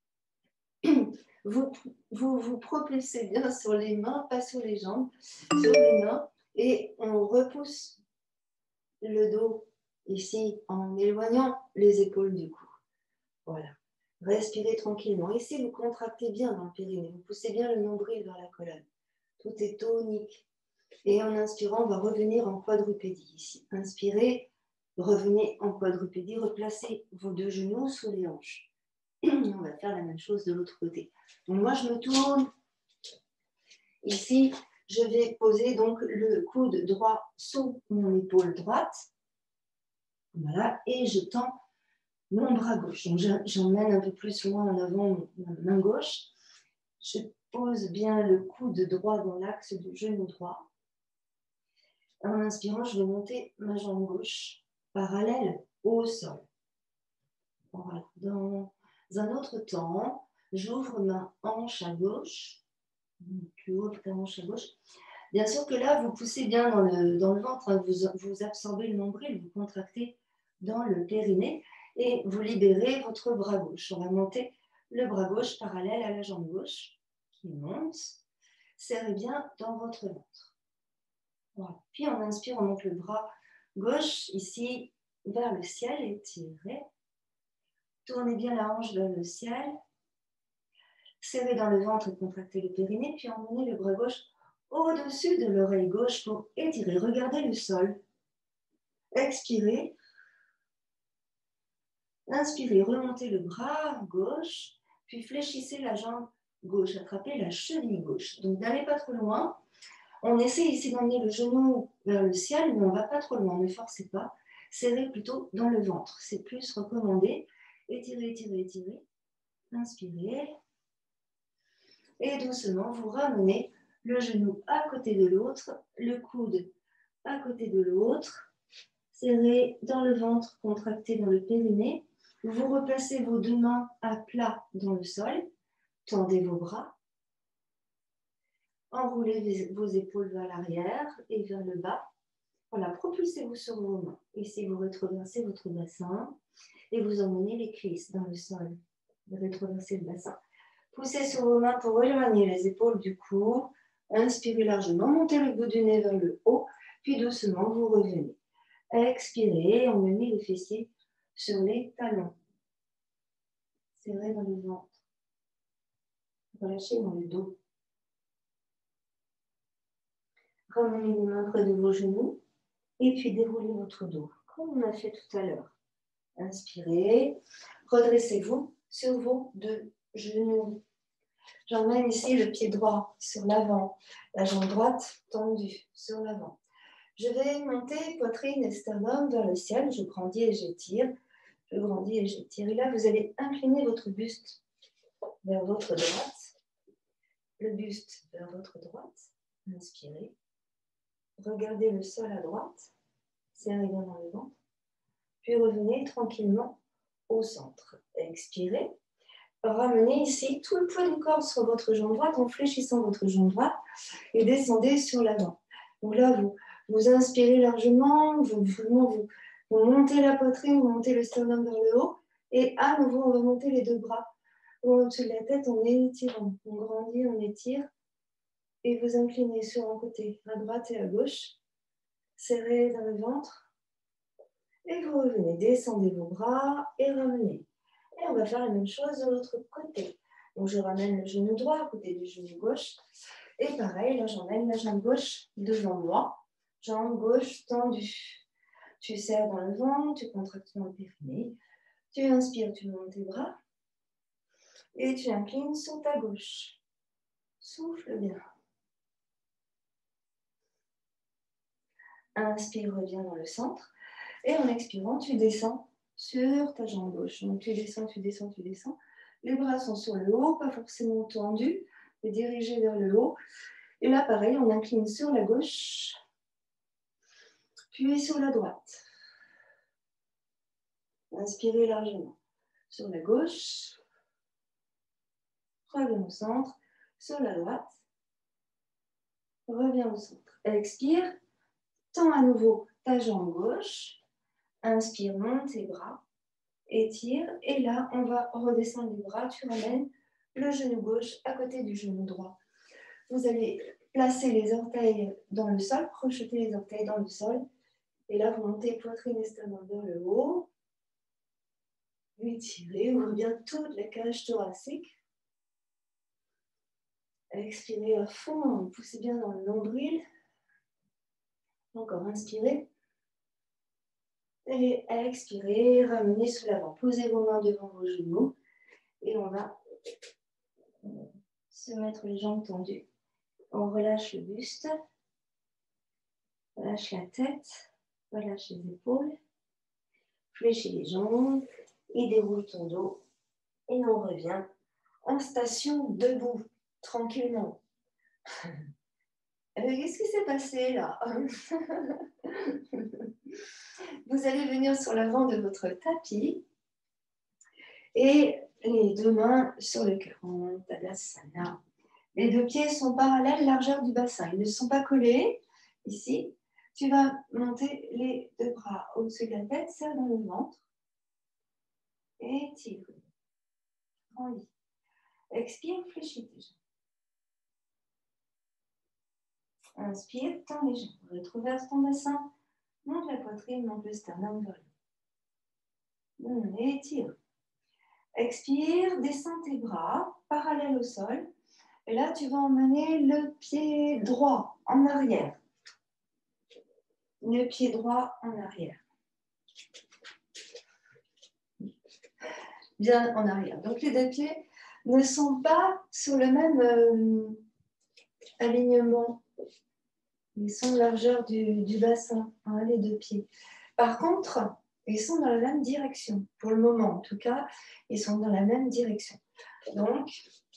Vous propulsez bien sur les mains, pas sur les jambes, sur les mains, et on repousse le dos ici en éloignant les épaules du cou. Voilà. Respirez tranquillement. Ici, vous contractez bien dans le périnée. Vous poussez bien le nombril vers la colonne. Tout est tonique. Et en inspirant, on va revenir en quadrupédie ici. Inspirez, revenez en quadrupédie. Replacez vos deux genoux sous les hanches. On va faire la même chose de l'autre côté. Donc moi, je me tourne. Ici, je vais poser donc le coude droit sous mon épaule droite. Voilà. Et je tends mon bras gauche. Donc, j'emmène un peu plus loin en avant ma main gauche. Je pose bien le coude droit dans l'axe du genou droit. En inspirant, je vais monter ma jambe gauche parallèle au sol. Voilà. Dans un autre temps, j'ouvre ma hanche à gauche, plus haut que la hanche à gauche. Bien sûr que là, vous poussez bien dans le ventre, hein, vous absorbez le nombril, vous contractez dans le périnée et vous libérez votre bras gauche. On va monter le bras gauche parallèle à la jambe gauche qui monte. Serrez bien dans votre ventre. Voilà. Puis on inspire, on monte le bras gauche ici vers le ciel, étirez. Tournez bien la hanche vers le ciel. Serrez dans le ventre et contractez le périnée, puis emmenez le bras gauche au-dessus de l'oreille gauche pour étirer. Regardez le sol. Expirez. Inspirez, remontez le bras gauche, puis fléchissez la jambe gauche, attrapez la cheville gauche. Donc n'allez pas trop loin. On essaie ici d'emmener le genou vers le ciel, mais on ne va pas trop loin, ne forcez pas. Serrez plutôt dans le ventre, c'est plus recommandé. Étirez, étirez, étirez. Inspirez. Et doucement, vous ramenez le genou à côté de l'autre, le coude à côté de l'autre. Serrez dans le ventre, contractez dans le périnée. Vous replacez vos deux mains à plat dans le sol. Tendez vos bras. Enroulez vos épaules vers l'arrière et vers le bas. Voilà, propulsez-vous sur vos mains. Ici, vous rétroversez votre bassin et vous emmenez les cuisses dans le sol. Vous rétroversez le bassin. Poussez sur vos mains pour éloigner les épaules du cou. Inspirez largement, montez le bout du nez vers le haut, puis doucement, vous revenez. Expirez, emmenez les fessiers sur les talons. Serrez dans le ventre. Relâchez dans le dos. Ramenez les mains près de vos genoux et puis déroulez votre dos, comme on a fait tout à l'heure. Inspirez, redressez-vous sur vos deux genoux. J'emmène ici le pied droit sur l'avant, la jambe droite tendue sur l'avant. Je vais monter poitrine et sternum vers le ciel. Je grandis et j'étire. Je grandis et j'étire. Et là, vous allez incliner votre buste vers votre droite. Le buste vers votre droite. Inspirez. Regardez le sol à droite. Serrez bien dans le ventre. Puis revenez tranquillement au centre. Expirez. Ramenez ici tout le poids du corps sur votre jambe droite en fléchissant votre jambe droite et descendez sur l'avant. Donc là, vous inspirez largement, vous montez la poitrine, vous montez le sternum vers le haut et à nouveau, on va monter les deux bras au-dessus de la tête en étirant. On grandit, on étire et vous inclinez sur un côté, à droite et à gauche. Serrez dans le ventre et vous revenez. Descendez vos bras et ramenez. Et on va faire la même chose de l'autre côté. Donc, je ramène le genou droit à côté du genou gauche. Et pareil, là, j'emmène la jambe gauche devant moi. Jambe gauche tendue. Tu serres dans le ventre, tu contractes dans le périnée. Tu inspires, tu montes tes bras. Et tu inclines sur ta gauche. Souffle bien. Inspire, reviens dans le centre. Et en expirant, tu descends sur ta jambe gauche. Donc tu descends, tu descends, tu descends. Les bras sont sur le haut, pas forcément tendus, mais dirigés vers le haut. Et là, pareil, on incline sur la gauche, puis sur la droite. Inspirez largement. Sur la gauche, reviens au centre. Sur la droite, reviens au centre. Expire, tends à nouveau ta jambe gauche. Inspire, monte tes bras. Étire, et là, on va redescendre les bras. Tu ramènes le genou gauche à côté du genou droit. Vous allez placer les orteils dans le sol, crocheter les orteils dans le sol. Et là, vous montez poitrine et sternum vers le haut. Étirez, ouvrez bien toute la cage thoracique. Expirez à fond, poussez bien dans le nombril. Encore inspirez. Et expirez, ramenez sous l'avant. Posez vos mains devant vos genoux. Et on va se mettre les jambes tendues. On relâche le buste. Relâche la tête. Relâche les épaules. Fléchis les jambes. Et déroule ton dos. Et on revient en station debout, tranquillement. Qu'est-ce qui s'est passé là? Vous allez venir sur l'avant de votre tapis et les deux mains sur le cœur en Tadasana. Les deux pieds sont parallèles, largeur du bassin. Ils ne sont pas collés. Ici, tu vas monter les deux bras au-dessus de la tête, serre dans le ventre. Et tire. Grandis. Expire, fléchis tes jambes. Inspire, tends les jambes. Rétroverse ton bassin. Monte la poitrine, monte le sternum vers le haut. Et tire. Expire, descends tes bras, parallèles au sol. Et là, tu vas emmener le pied droit en arrière. Le pied droit en arrière. Bien en arrière. Donc, les deux pieds ne sont pas sur le même alignement. Ils sont largeur du bassin, hein, les deux pieds. Par contre, ils sont dans la même direction. Pour le moment, en tout cas, ils sont dans la même direction. Donc,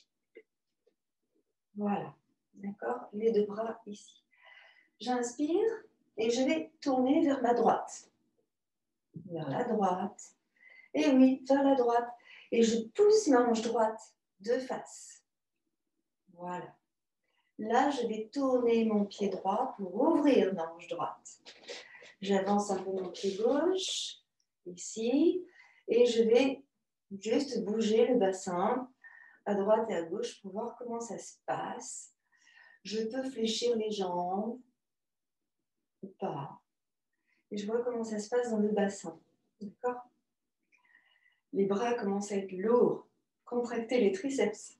voilà. D'accord? Les deux bras ici. J'inspire et je vais tourner vers ma droite. Vers la droite. Et oui, vers la droite. Et je pousse ma hanche droite de face. Voilà. Là, je vais tourner mon pied droit pour ouvrir ma hanche droite. J'avance un peu mon pied gauche, ici, et je vais juste bouger le bassin à droite et à gauche pour voir comment ça se passe. Je peux fléchir les jambes ou pas. Et je vois comment ça se passe dans le bassin. D'accord? Les bras commencent à être lourds. Contractez les triceps.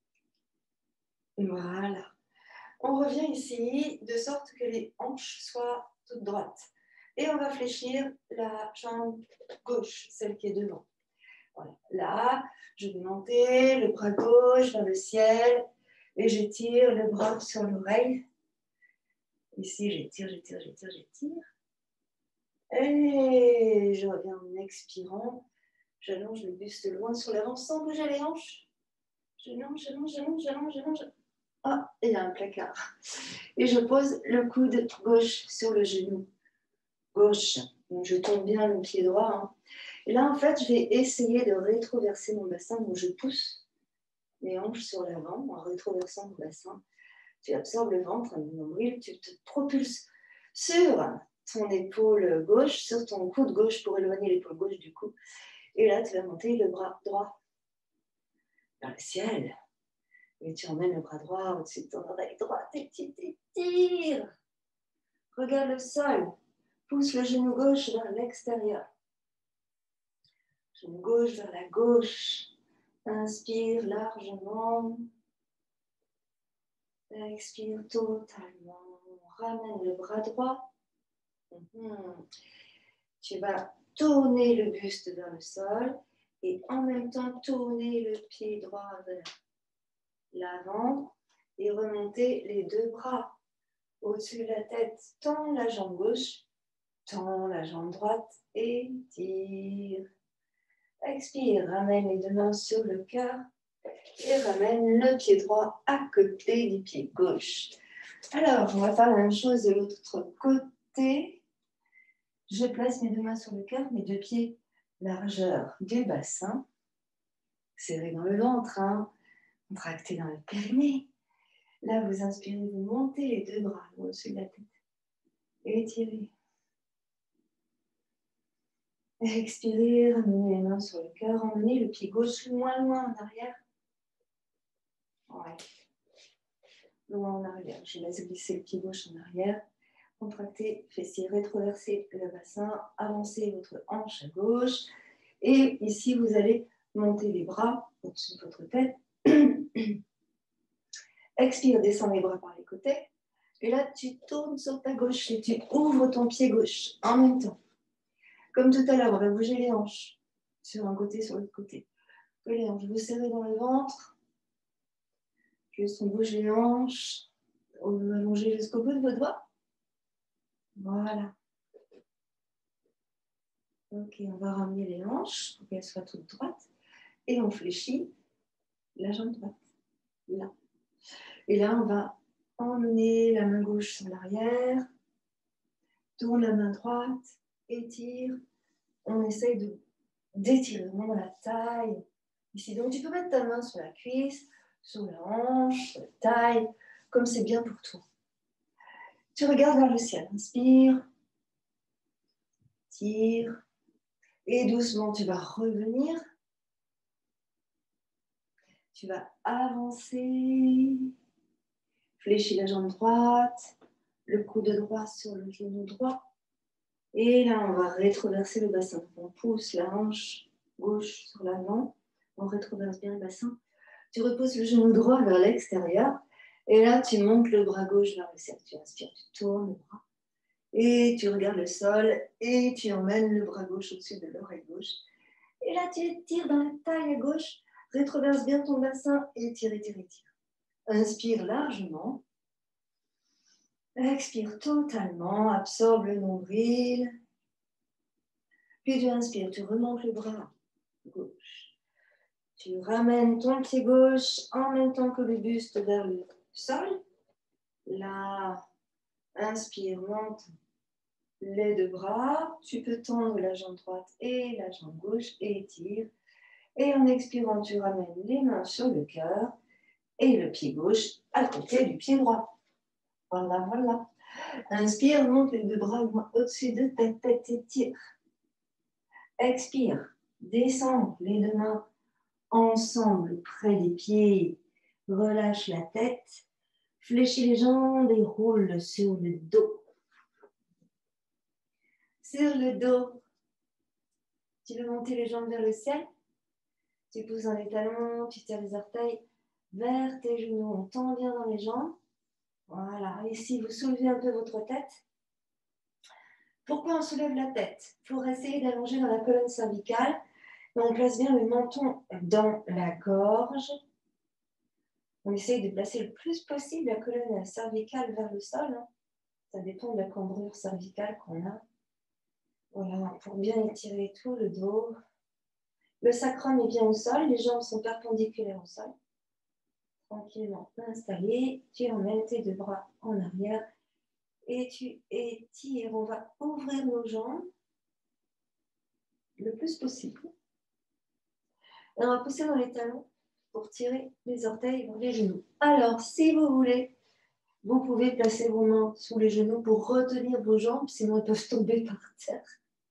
Voilà. On revient ici de sorte que les hanches soient toutes droites. Et on va fléchir la jambe gauche, celle qui est devant. Voilà. Là, je vais monter le bras gauche vers le ciel et j'étire le bras sur l'oreille. Ici, j'étire. Et je reviens en expirant. J'allonge le buste loin sur l'avant sans bouger les hanches. J'allonge. Ah, il y a un placard. Et je pose le coude gauche sur le genou gauche. Donc, je tombe bien le pied droit. Hein. Et là, en fait, je vais essayer de rétroverser mon bassin. Donc, je pousse mes hanches sur l'avant en rétroversant mon bassin. Tu absorbes le ventre, mon nombril, tu te propulses sur ton épaule gauche, sur ton coude gauche pour éloigner l'épaule gauche du cou. Et là, tu vas monter le bras droit vers le ciel. Et tu emmènes le bras droit au-dessus de ton oreille droite et tu t'étires. Regarde le sol. Pousse le genou gauche vers l'extérieur. Genou gauche vers la gauche. Inspire largement. Expire totalement. Ramène le bras droit. Tu vas tourner le buste vers le sol et en même temps tourner le pied droit vers l'avant et remonter les deux bras au-dessus de la tête. Tends la jambe gauche, tends la jambe droite et tire. Expire, ramène les deux mains sur le cœur et ramène le pied droit à côté du pied gauche. Alors, on va faire la même chose de l'autre côté. Je place mes deux mains sur le cœur, mes deux pieds largeur du bassin. Serré dans le ventre, hein. Contracté dans le périnée. Là, vous inspirez, vous montez les deux bras au-dessus de la tête. Étirez. Expirez, ramenez les mains sur le cœur, emmenez le pied gauche loin en arrière. Ouais. Loin en arrière. Je laisse glisser le pied gauche en arrière. Contractez, fessiers, rétroversez le bassin, avancez votre hanche à gauche. Et ici, vous allez monter les bras au-dessus de votre tête. Expire, descends les bras par les côtés. Et là, tu tournes sur ta gauche et tu ouvres ton pied gauche en même temps. Comme tout à l'heure, on va bouger les hanches sur un côté, sur l'autre côté. Les hanches, vous serrez dans le ventre. Juste on bouge les hanches. On va allonger jusqu'au bout de vos doigts. Voilà. Ok, on va ramener les hanches pour qu'elles soient toutes droites. Et on fléchit la jambe droite. Là. Et là, on va emmener la main gauche sur l'arrière. Tourne la main droite. Étire. On essaye d'étirer vraiment dans la taille. Ici, donc tu peux mettre ta main sur la cuisse, sur la hanche, sur la taille, comme c'est bien pour toi. Tu regardes vers le ciel, inspire, tire, et doucement tu vas revenir. Tu vas avancer, fléchis la jambe droite, le coude droit sur le genou droit. Et là, on va rétroverser le bassin. On pousse la hanche gauche sur l'avant, on rétroverse bien le bassin. Tu reposes le genou droit vers l'extérieur. Et là, tu montes le bras gauche vers le ciel. Tu inspires, tu tournes le bras. Et tu regardes le sol et tu emmènes le bras gauche au-dessus de l'oreille gauche. Et là, tu étires dans la taille à gauche, rétroverse bien ton bassin et tire, tire, tire. Inspire largement. Expire totalement, absorbe le nombril. Puis tu inspires, tu remontes le bras gauche. Tu ramènes ton pied gauche en même temps que le buste vers le sol. Là, inspire, monte les deux bras. Tu peux tendre la jambe droite et la jambe gauche et étire. Et en expirant, tu ramènes les mains sur le cœur et le pied gauche à côté du pied droit. Voilà, voilà. Inspire, monte les deux bras au-dessus de ta tête et tire. Expire, descends les deux mains ensemble près des pieds. Relâche la tête, fléchis les jambes et roule sur le dos. Sur le dos, tu veux monter les jambes vers le ciel. Tu pousses dans les talons, tu tires les orteils vers tes genoux. On tend bien dans les jambes. Voilà. Ici, vous soulevez un peu votre tête. Pourquoi on soulève la tête? Pour essayer d'allonger dans la colonne cervicale. Et on place bien le menton dans la gorge. On essaye de placer le plus possible la colonne cervicale vers le sol. Ça dépend de la cambrure cervicale qu'on a. Voilà, pour bien étirer tout le dos. Le sacrum est bien au sol, les jambes sont perpendiculaires au sol. Tranquillement installé, tu emmènes tes deux bras en arrière et tu étires. On va ouvrir nos jambes le plus possible. Et on va pousser dans les talons pour tirer les orteils vers les genoux. Alors, si vous voulez, vous pouvez placer vos mains sous les genoux pour retenir vos jambes, sinon elles peuvent tomber par terre.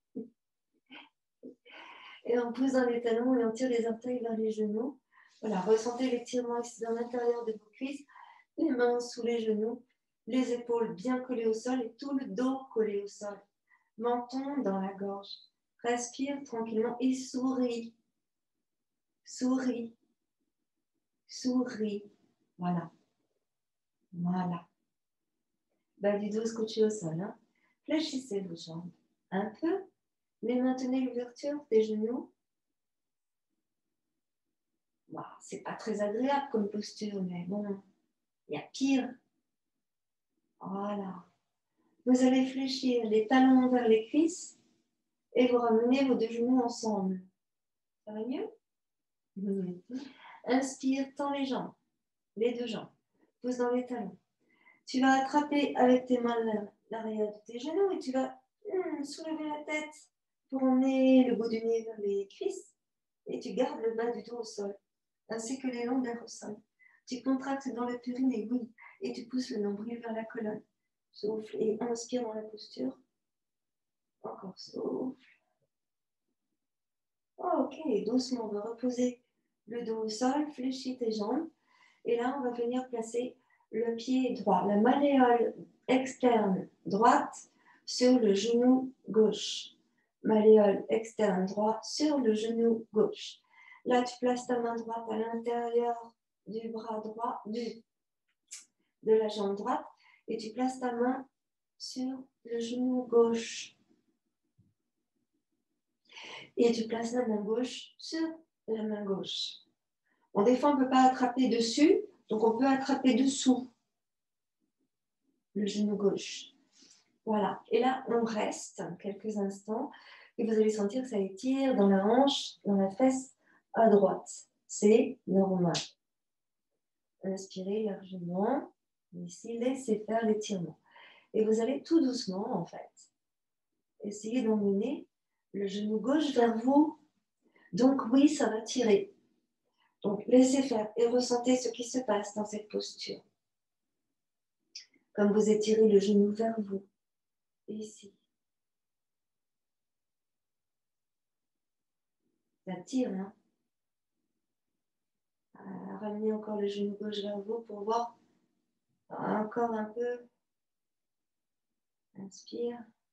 Et on pousse dans les talons et on tire les orteils vers les genoux. Voilà, ressentez l'étirement ici dans l'intérieur de vos cuisses, les mains sous les genoux, les épaules bien collées au sol et tout le dos collé au sol. Menton dans la gorge. Respire tranquillement et souris. Souris. Souris. Voilà. Voilà. Bas du dos scotché au sol. Hein. Fléchissez vos jambes un peu, mais maintenez l'ouverture des genoux. Wow, c'est pas très agréable comme posture, mais bon, il y a pire. Voilà. Vous allez fléchir les talons vers les cuisses et vous ramenez vos deux genoux ensemble. Ça va mieux? Inspire, tends les jambes, les deux jambes. Pousse dans les talons. Tu vas attraper avec tes mains l'arrière de tes genoux et tu vas soulever la tête pour emmener le bout du nez vers les cuisses et tu gardes le bas du dos au sol, ainsi que les longueurs au sol. Tu contractes dans le périnée, et tu pousses le nombril vers la colonne. Souffle et inspire dans la posture. Encore souffle. Ok, doucement, on va reposer le dos au sol, fléchis tes jambes. Et là, on va venir placer le pied droit, la malléole externe droite sur le genou gauche. Malléole externe droit sur le genou gauche. Là, tu places ta main droite à l'intérieur du bras droit, de la jambe droite, et tu places ta main sur le genou gauche. Et tu places la main gauche sur la main gauche. Bon, des fois, on ne peut pas attraper dessus, donc on peut attraper dessous le genou gauche. Voilà. Et là, on reste quelques instants et vous allez sentir que ça étire dans la hanche, dans la fesse à droite. C'est normal. Inspirez largement. Ici, laissez faire l'étirement. Et vous allez tout doucement, en fait, essayer d'emmener le genou gauche vers vous. Donc oui, ça va tirer. Donc, laissez faire et ressentez ce qui se passe dans cette posture. Comme vous étirez le genou vers vous, ici. Ça tire, hein? Ramenez encore le genou gauche vers vous pour voir encore un peu. Inspire.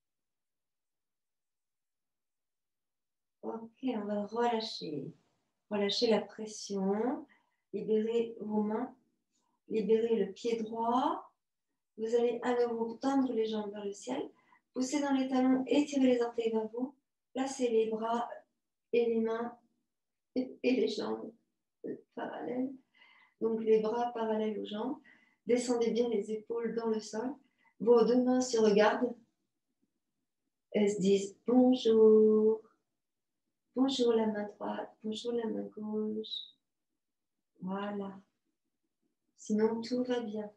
Ok, on va relâcher. Relâchez la pression. Libérez vos mains. Libérez le pied droit. Vous allez à nouveau tendre les jambes vers le ciel. Poussez dans les talons, étirez les orteils vers vous. Placez les bras et les mains et les jambes parallèles. Donc les bras parallèles aux jambes. Descendez bien les épaules dans le sol. Vos deux mains se regardent. Elles se disent bonjour. Bonjour la main droite. Bonjour la main gauche. Voilà. Sinon, tout va bien.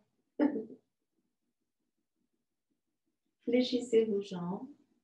Fléchissez vos jambes.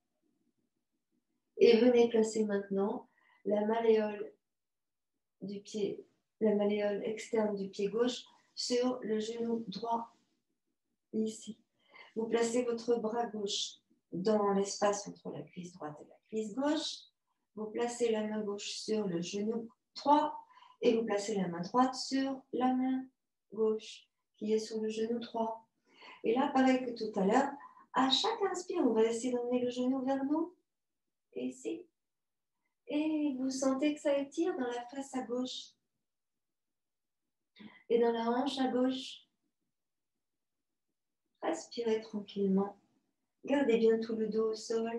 Et venez placer maintenant la malléole du pied, la malléole externe du pied gauche sur le genou droit, ici. Vous placez votre bras gauche dans l'espace entre la cuisse droite et la cuisse gauche. Vous placez la main gauche sur le genou droit et vous placez la main droite sur la main gauche qui est sur le genou droit. Et là, pareil que tout à l'heure, à chaque inspire, on va essayer d'emmener le genou vers nous, ici. Et vous sentez que ça étire dans la face à gauche et dans la hanche à gauche. Respirez tranquillement. Gardez bien tout le dos au sol.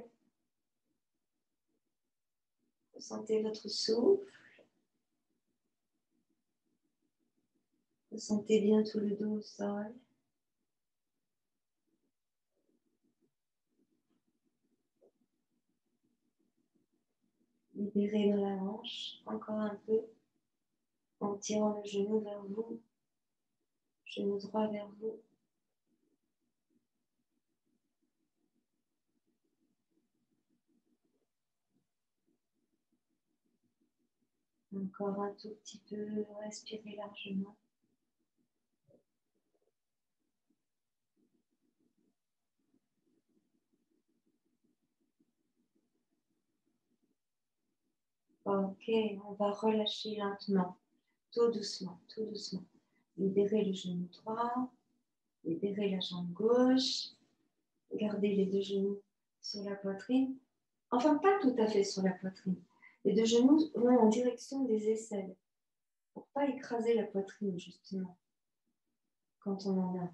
Ressentez votre souffle. Ressentez bien tout le dos au sol. Libérez dans la hanche encore un peu en tirant le genou vers vous, genou droit vers vous. Encore un tout petit peu, respirez largement. Ok, on va relâcher lentement, tout doucement, tout doucement. Libérez le genou droit, libérez la jambe gauche, gardez les deux genoux sur la poitrine. Enfin, pas tout à fait sur la poitrine. Les deux genoux vont en direction des aisselles pour ne pas écraser la poitrine, justement, quand on en a.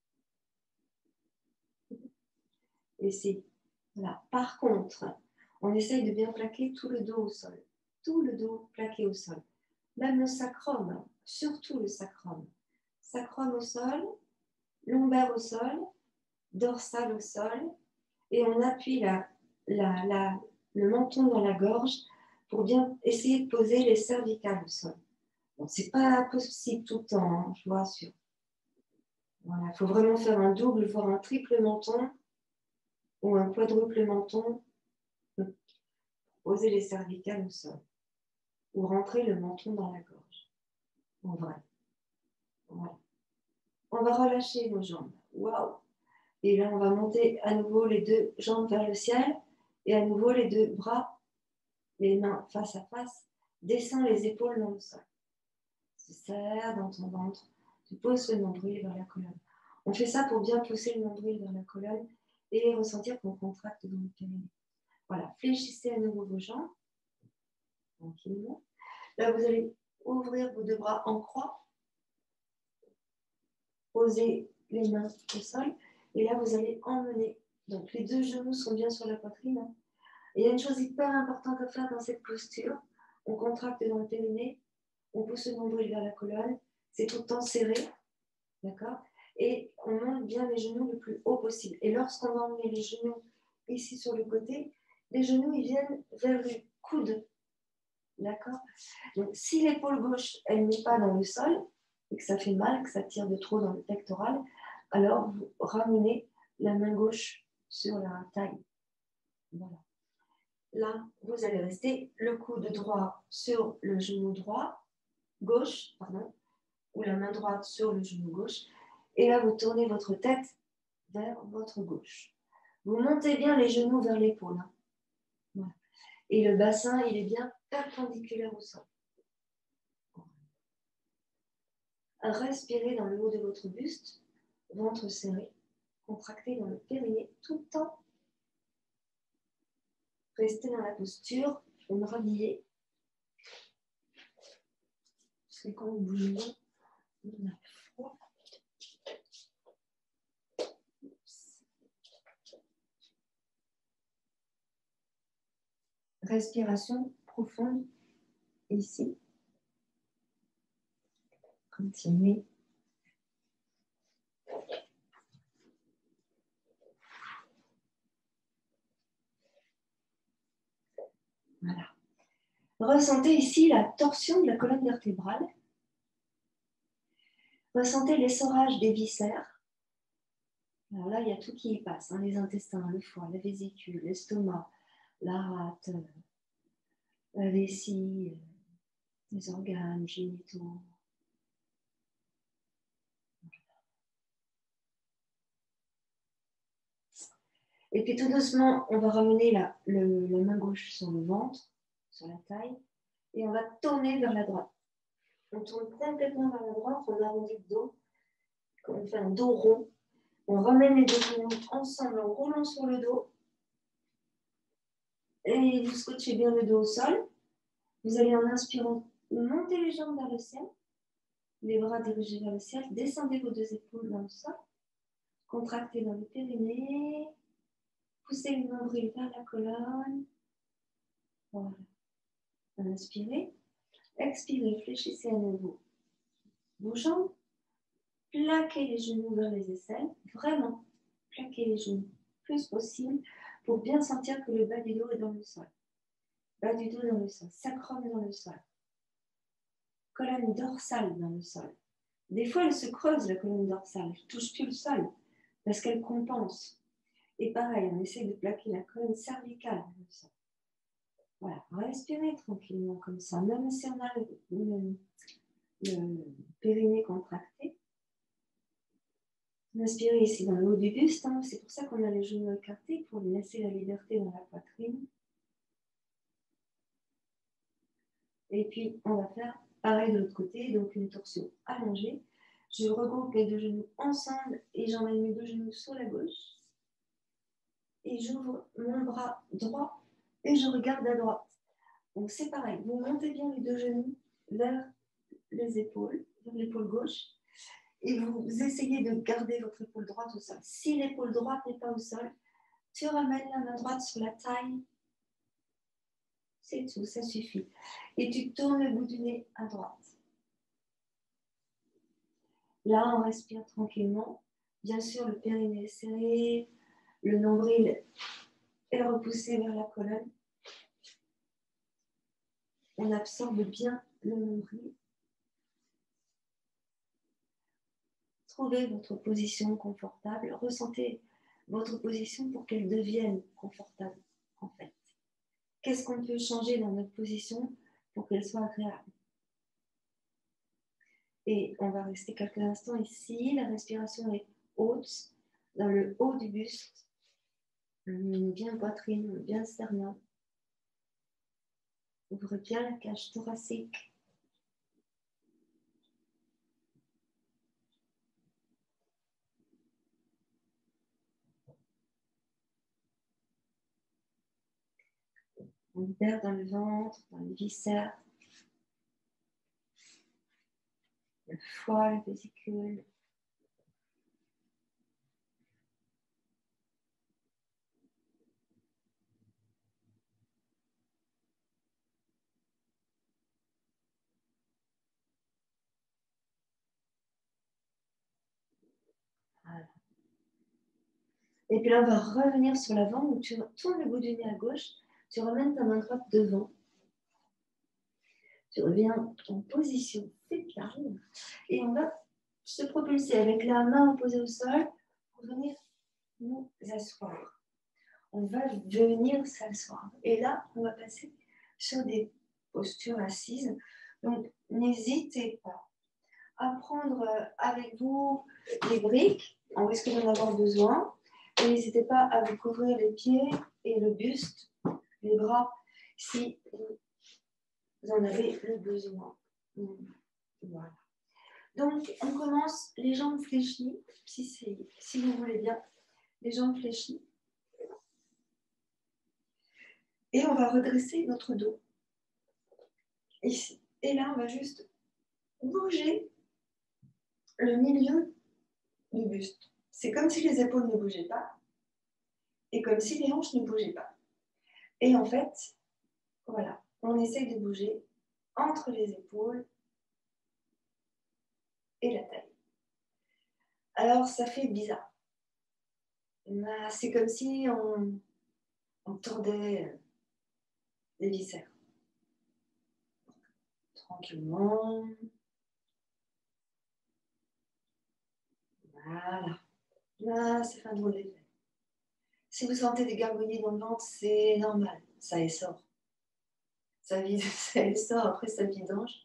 Et c'est, voilà. Par contre, on essaye de bien plaquer tout le dos au sol. Tout le dos plaqué au sol. Même le sacrum, surtout le sacrum. Sacrum au sol, lombaire au sol, dorsal au sol. Et on appuie le menton dans la gorge pour bien essayer de poser les cervicales au sol. Bon, ce n'est pas possible tout le temps, hein, je vous rassure. Voilà, il faut vraiment faire un double, voire un triple menton ou un quadruple menton. Poser les cervicales au sol ou rentrer le menton dans la gorge. En vrai. Voilà. On va relâcher nos jambes. Waouh! Et là, on va monter à nouveau les deux jambes vers le ciel et à nouveau les deux bras, les mains face à face. Descends les épaules dans le sol. Se serre dans ton ventre. Tu poses le nombril vers la colonne. On fait ça pour bien pousser le nombril vers la colonne et ressentir qu'on contracte dans le périnée. Voilà, fléchissez à nouveau vos jambes. Tranquillement. Là, vous allez ouvrir vos deux bras en croix. Posez les mains au sol. Et là, vous allez emmener. Donc, les deux genoux sont bien sur la poitrine. Hein. Et il y a une chose hyper importante à faire dans cette posture. On contracte dans le périnée. On pousse le nombril vers la colonne. C'est tout le temps serré. D'accord? Et on monte bien les genoux le plus haut possible. Et lorsqu'on va emmener les genoux ici sur le côté, les genoux, ils viennent vers le coude. D'accord? Donc, si l'épaule gauche, elle n'est pas dans le sol, et que ça fait mal, que ça tire de trop dans le pectoral, alors vous ramenez la main gauche sur la taille. Voilà. Là, vous allez rester le coude droit sur le genou droit. gauche, pardon, ou la main droite sur le genou gauche. Et là, vous tournez votre tête vers votre gauche. Vous montez bien les genoux vers l'épaule. Hein. Voilà. Et le bassin, il est bien perpendiculaire au sol. Respirez dans le haut de votre buste, ventre serré, contracté dans le périnée tout le temps. Restez dans la posture, on rhabillez. C'est quand vous bougez, on a froid. Respiration profonde ici. Continuez. Voilà. Ressentez ici la torsion de la colonne vertébrale. Ressentez l'essorage des viscères. Alors là, il y a tout qui y passe, hein, les intestins, le foie, la vésicule, l'estomac, la rate, la vessie, les organes génitaux. Et puis tout doucement, on va ramener la main gauche sur le ventre, sur la taille, et on va tourner vers la droite. On tourne complètement vers la droite, on arrondit le dos, on fait un dos rond. On ramène les deux genoux ensemble en roulant sur le dos. Et vous scotchez bien le dos au sol. Vous allez en inspirant monter les jambes vers le ciel, les bras dirigés vers le ciel, descendez vos deux épaules dans le sol, contractez dans le périnée, poussez le nombril vers la colonne. Voilà. Inspirez, expirez, fléchissez à nouveau vos jambes, plaquez les genoux vers les aisselles, vraiment plaquez les genoux le plus possible pour bien sentir que le bas du dos est dans le sol. Bas du dos dans le sol, sacrum dans le sol, colonne dorsale dans le sol. Des fois, elle se creuse, la colonne dorsale, elle ne touche plus le sol parce qu'elle compense. Et pareil, on essaie de plaquer la colonne cervicale dans le sol. Voilà, respirez tranquillement comme ça, même si on a le périnée contracté. Inspirez ici dans le haut du buste, hein. C'est pour ça qu'on a les genoux écartés, pour laisser la liberté dans la poitrine. Et puis, on va faire pareil de l'autre côté, donc une torsion allongée. Je regroupe les deux genoux ensemble et j'emmène mes deux genoux sur la gauche. Et j'ouvre mon bras droit et je regarde à droite. Donc, c'est pareil. Vous montez bien les deux genoux vers les épaules, vers l'épaule gauche. Et vous essayez de garder votre épaule droite au sol. Si l'épaule droite n'est pas au sol, tu ramènes la main droite sur la taille. C'est tout, ça suffit. Et tu tournes le bout du nez à droite. Là, on respire tranquillement. Bien sûr, le périnée est serré, le nombril est repoussé vers la colonne. On absorbe bien le nombril. Trouvez votre position confortable. Ressentez votre position pour qu'elle devienne confortable, en fait. Qu'est-ce qu'on peut changer dans notre position pour qu'elle soit agréable? Et on va rester quelques instants ici. La respiration est haute, dans le haut du buste. Bien poitrine, bien sternum. Ouvrez bien la cage thoracique. On libère dans le ventre, dans les viscères, le foie, la vésicule. Voilà. Et puis là, on va revenir sur l'avant. Donc, tu tournes le bout du nez à gauche. Tu ramènes ta main droite devant. Tu reviens en position fécale. Et on va se propulser avec la main posée au sol pour venir nous asseoir. On va venir s'asseoir. Et là, on va passer sur des postures assises Donc, n'hésitez pas à prendre avec vous les briques. On risque d'en avoir besoin. Et n'hésitez pas à vous couvrir les pieds et le buste, les bras, si vous en avez le besoin. Voilà. Donc, on commence les jambes fléchies, si vous voulez bien, les jambes fléchies. Et on va redresser notre dos. Ici. Et là, on va juste bouger le milieu du buste. C'est comme si les épaules ne bougeaient pas et comme si les hanches ne bougeaient pas. Et en fait, voilà, on essaye de bouger entre les épaules et la taille. Alors, ça fait bizarre. C'est comme si on tordait les viscères. Tranquillement. Voilà. Là, ça fait un drôle d'effet. Si vous sentez des gargouillis dans le ventre, c'est normal. Ça essore. Ça essore, après ça vidange.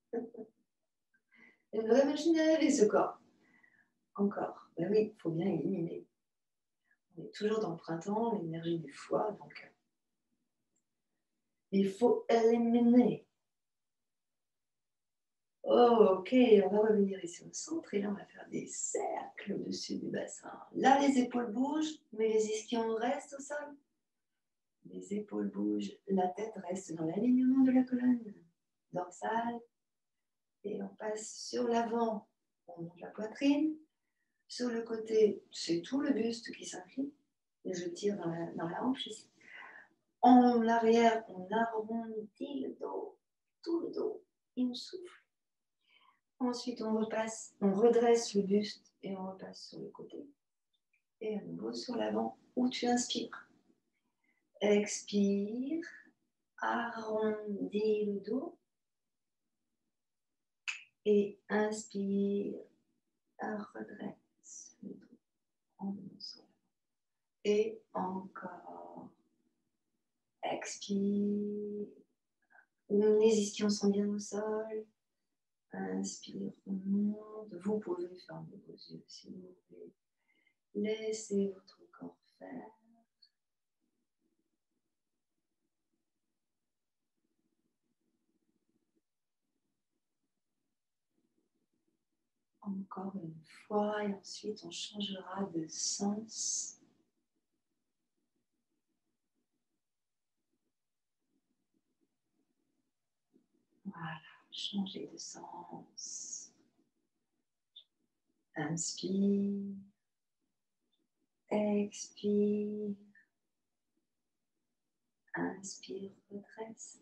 Et vous imaginez ce corps. Encore. Ben oui, il faut bien éliminer. On est toujours dans le printemps, l'énergie du foie, donc il faut éliminer. Oh, ok, on va revenir ici au centre et là on va faire des cercles au-dessus du bassin. Là les épaules bougent, mais les ischions restent au sol. Les épaules bougent, la tête reste dans l'alignement de la colonne dorsale et on passe sur l'avant, on monte la poitrine. Sur le côté, c'est tout le buste qui s'incline et je tire dans la hanche ici. En arrière, on arrondit le dos, tout le dos, et on souffle. Ensuite, on redresse le buste et on repasse sur le côté. Et à nouveau sur l'avant, où tu inspires. Expire, arrondis le dos. Et inspire, redresse le dos en venant sur l'avant. Et encore. Expire. Les ischions sont bien au sol. Inspire, remonte. Vous pouvez fermer vos yeux si vous voulez. Laissez votre corps faire. Encore une fois, et ensuite on changera de sens. Voilà, changer de sens. Inspire, expire, inspire, redresse.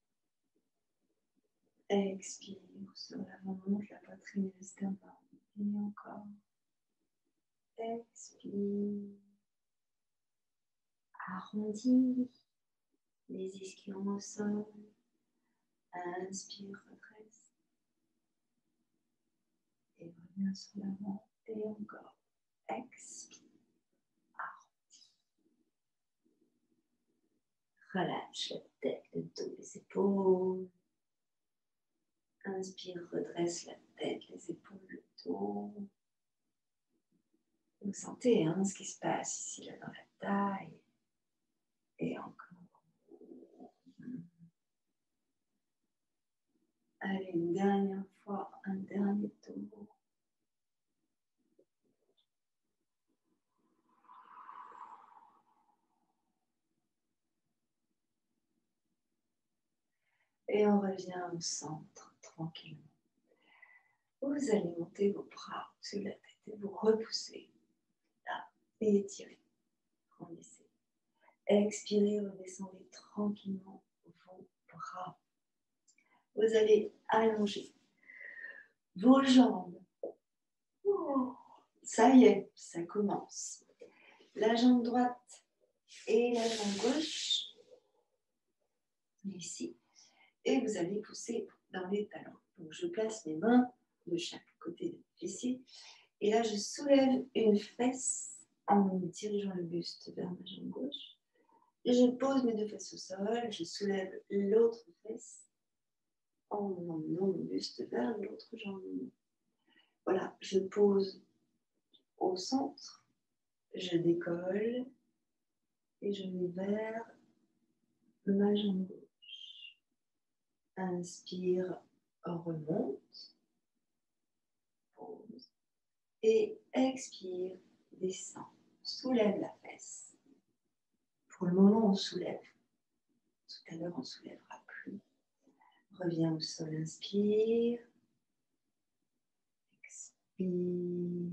Expire, sur l'avant, monte la poitrine et le sternum. Et encore. Expire. Arrondis les ischions au sol. Inspire, redresse. Et reviens sur l'avant. Et encore. Expire. Arrondis. Relâche la tête, le dos, les épaules. Inspire, redresse la tête, les épaules, le dos. Vous sentez ce qui se passe ici, là, dans la taille. Et encore. Allez, une dernière fois, un dernier tour. Et on revient au centre, tranquillement. Vous allez monter vos bras sur la tête et vous repoussez. Là, et étirez. Grandissez. Expirez, redescendez tranquillement vos bras. Vous allez allonger vos jambes. Oh, ça y est, ça commence. La jambe droite et la jambe gauche. Ici. Et vous allez pousser dans les talons. Donc, je place mes mains de chaque côté du fessier. Et là, je soulève une fesse en dirigeant le buste vers ma jambe gauche. Et je pose mes deux fesses au sol. Je soulève l'autre fesse en en emmenant mon buste vers l'autre jambe. Voilà, je pose au centre, je décolle et je vais vers ma jambe gauche. Inspire, remonte, pose et expire, descend, soulève la fesse. Pour le moment, on soulève. Tout à l'heure, on ne soulèvera plus. Reviens au sol, inspire. Expire.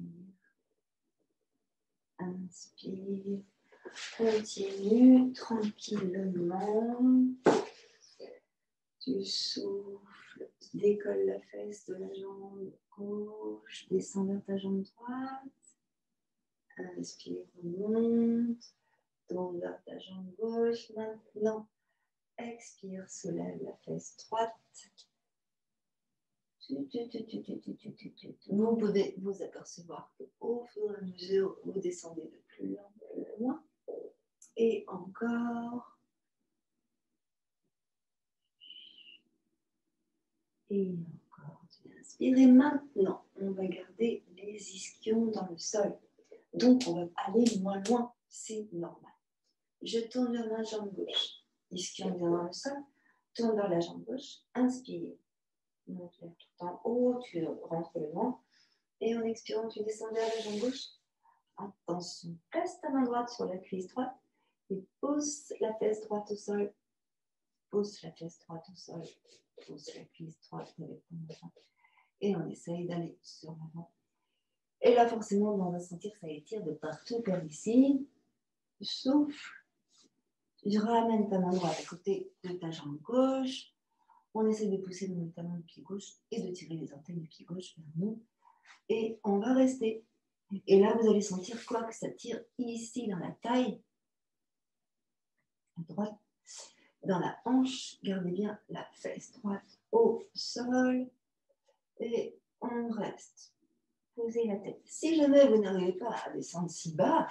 Inspire. Continue tranquillement. Tu souffles, décolle la fesse de la jambe gauche, descends vers ta jambe droite. Inspire, remonte. Tourne vers ta jambe gauche maintenant. Expire, soulève la fesse droite. Vous pouvez vous apercevoir qu'au fur et à mesure, vous descendez de plus en plus loin. Et encore. Et encore. Tu inspires. Et maintenant, on va garder les ischions dans le sol. Donc, on va aller moins loin. C'est normal. Je tourne vers ma jambe gauche. Ischion bien dans le sol. Tourne vers la jambe gauche. Inspire. Monte tout en haut. Tu rentres le ventre. Et en expirant, tu descends vers la jambe gauche. Attention. Place ta main droite sur la cuisse droite. Et pose la fesse droite au sol. Pose la fesse droite au sol. Pose la cuisse droite avec ton main. Et on essaye d'aller sur l'avant. Et là, forcément, on va sentir que ça étire de partout par ici. Souffle. Tu ramènes ta main droite à côté de ta jambe gauche. On essaie de pousser le talon du pied gauche et de tirer les orteils du pied gauche vers nous. Et on va rester. Et là, vous allez sentir quoi que ça tire ici dans la taille. À droite. Dans la hanche. Gardez bien la fesse droite au sol. Et on reste. Posez la tête. Si jamais vous n'arrivez pas à descendre si bas,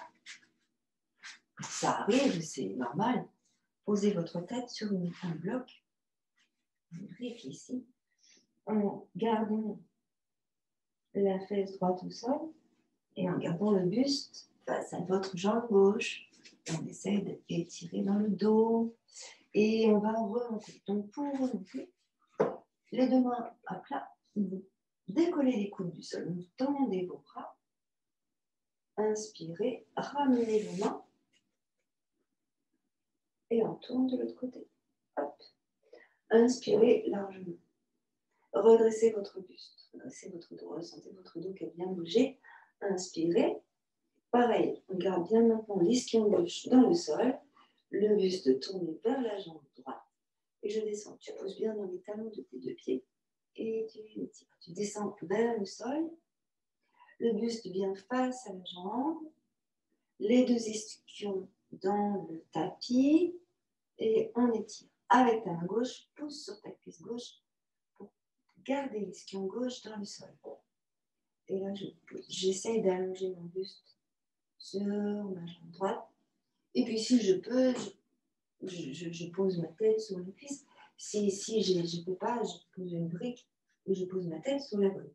ça arrive, c'est normal. Posez votre tête sur un bloc, une brique ici, en gardant la fesse droite au sol et en gardant le buste face à votre jambe gauche. On essaie d'étirer dans le dos et on va remonter. Donc pour remonter, les deux mains à plat, vous décollez les coudes du sol, vous tendez vos bras, inspirez, ramenez vos mains et on tourne de l'autre côté. Hop. Inspirez largement. Redressez votre buste, redressez votre dos, ressentez votre dos qui a bien bougé. Inspirez. Pareil, on garde bien maintenant l'ischion gauche dans le sol, le buste tourné vers la jambe droite. Et je descends. Tu poses bien dans les talons de tes deux pieds et tu étires. Tu descends vers le sol, le buste bien face à la jambe, les deux ischions dans le tapis et on étire. Avec ta main gauche, pousse sur ta cuisse gauche pour garder l'ischion gauche dans le sol. Et là, j'essaye d'allonger mon buste sur ma jambe droite. Et puis, si je peux, je pose ma tête sur la cuisse. Si je ne peux pas, je pose une brique et je pose ma tête sur la brique.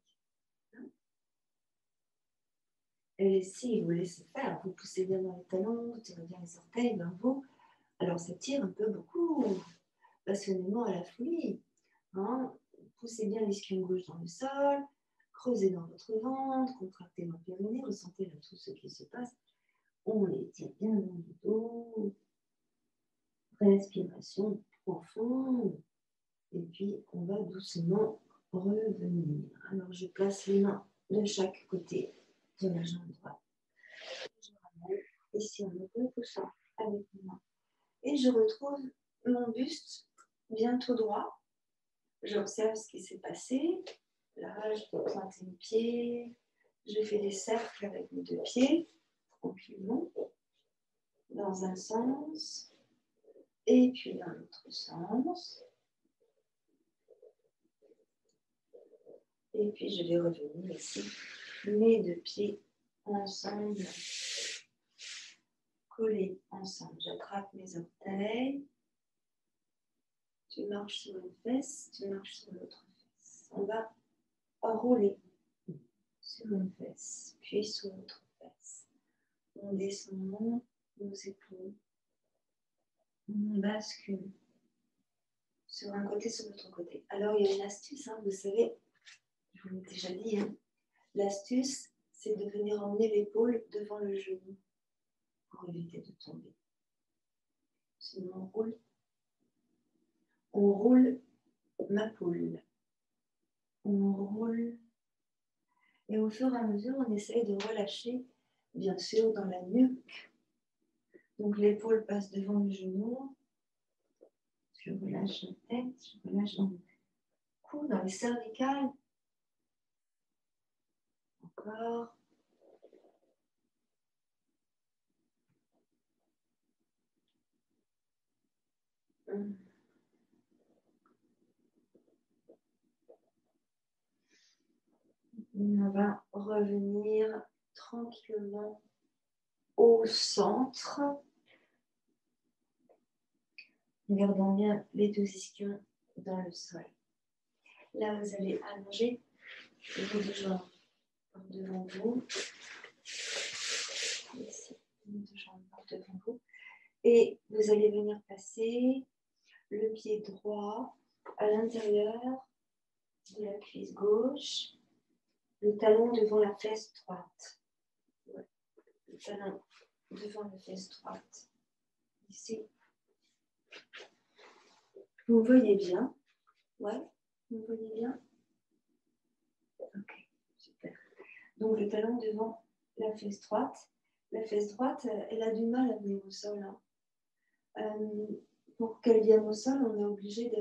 Et si vous laissez faire, vous poussez bien dans les talons, vous tirez bien les orteils vers vous. Alors, ça tire un peu beaucoup, passionnément à la folie. Hein? Poussez bien l'ischion gauche dans le sol, creusez dans votre ventre, contractez votre périnée, ressentez là tout ce qui se passe. On étire bien dans le dos. Respiration profonde. Et puis, on va doucement revenir. Alors, je place les mains de chaque côté de la jambe droite. Je ramène ici en repoussant avec mes mains. Et je retrouve mon buste bientôt droit. J'observe ce qui s'est passé. Là, je peux pointer mes pieds. Je fais des cercles avec mes deux pieds, tranquillement, dans un sens, et puis dans l'autre sens. Et puis, je vais revenir ici, mes deux pieds ensemble, collés ensemble. J'attrape mes orteils. Tu marches sur une fesse, tu marches sur l'autre fesse. On va enrouler sur une fesse, puis sur l'autre fesse. On descend nos épaules. On bascule sur un côté, sur l'autre côté. Alors, il y a une astuce, hein, vous savez, je vous l'ai déjà dit, hein. L'astuce, c'est de venir emmener l'épaule devant le genou pour éviter de tomber. Sinon, on roule. On roule ma poule. On roule. Et au fur et à mesure, on essaye de relâcher, bien sûr, dans la nuque. Donc, l'épaule passe devant le genou. Je relâche la tête, je relâche dans le cou, dans les cervicales. Encore. On va revenir tranquillement au centre. En gardant bien les deux ischions dans le sol. Là, vous allez allonger vos deux jambes par devant vous. Ici, les deux jambes par devant vous. Et vous allez venir passer le pied droit à l'intérieur de la cuisse gauche, le talon devant la fesse droite. Ouais. Le talon devant la fesse droite. Ici. Vous voyez bien? Ouais, vous voyez bien? Ok, super. Donc le talon devant la fesse droite. La fesse droite, elle a du mal à venir au sol. Hein. Pour qu'elle vienne au sol, on est obligé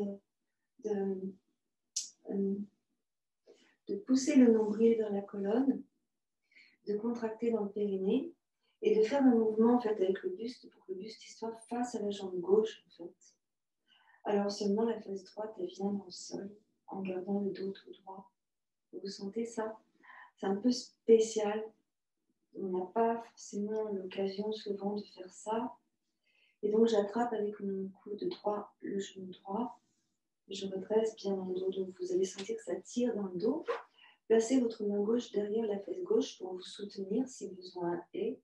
de pousser le nombril vers la colonne, de contracter dans le périnée et de faire un mouvement en fait, avec le buste pour que le buste soit face à la jambe gauche. En fait. Alors seulement la fesse droite, elle vient dans le sol en gardant le dos tout droit. Vous sentez ça? C'est un peu spécial. On n'a pas forcément l'occasion souvent de faire ça. Et donc, j'attrape avec mon coude droit le genou droit. Je redresse bien mon dos. Donc, vous allez sentir que ça tire dans le dos. Placez votre main gauche derrière la fesse gauche pour vous soutenir si besoin est.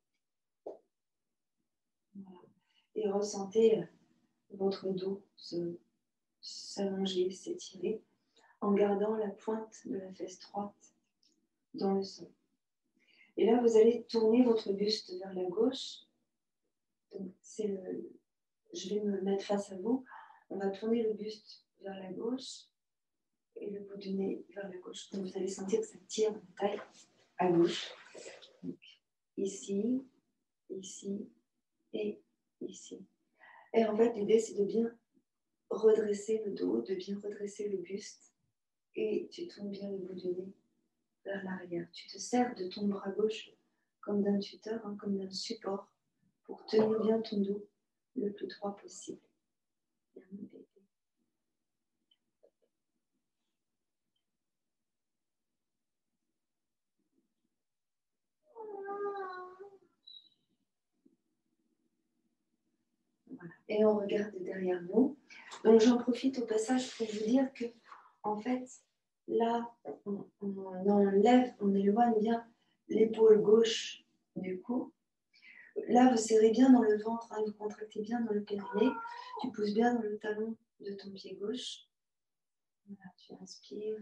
Voilà. Et ressentez votre dos s'allonger, s'étirer en gardant la pointe de la fesse droite dans le sol. Et là, vous allez tourner votre buste vers la gauche. Donc, je vais me mettre face à vous. On va tourner le buste vers la gauche et le bout du nez vers la gauche. Donc, vous allez sentir que ça tire la taille à gauche. Donc, ici, ici et ici. Et en fait, l'idée, c'est de bien redresser le dos, de bien redresser le buste. Et tu tournes bien le bout du nez vers l'arrière. Tu te sers de ton bras gauche comme d'un tuteur, hein, comme d'un support pour tenir bien ton dos le plus droit possible. Bien, mon bébé. Voilà. Et on regarde derrière nous. Donc j'en profite au passage pour vous dire que, en fait, là, on enlève, on éloigne bien l'épaule gauche du cou. Là, vous serrez bien dans le ventre, hein, vous contractez bien dans le périnée. Tu pousses bien dans le talon de ton pied gauche. Voilà, tu inspires.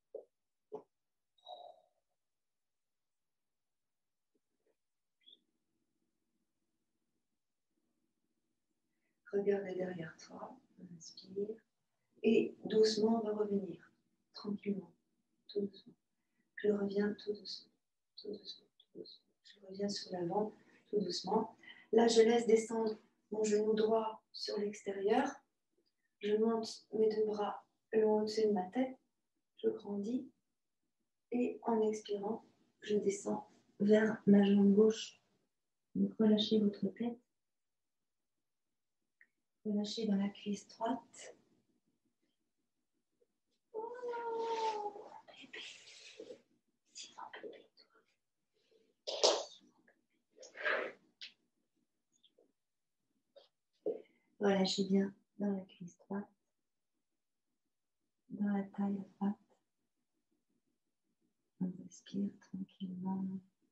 Regarde derrière toi. Inspire. Et doucement, on va revenir. Tranquillement. Tout doucement. Je reviens tout doucement. Tout doucement. Tout doucement. Je reviens sur l'avant. Tout doucement. Là, je laisse descendre mon genou droit sur l'extérieur. Je monte mes deux bras le long au-dessus de ma tête. Je grandis. Et en expirant, je descends vers ma jambe gauche. Donc, relâchez votre tête. Relâchez dans la cuisse droite. Relâchez bien dans la cuisse droite. dans la taille droite. On respire tranquillement.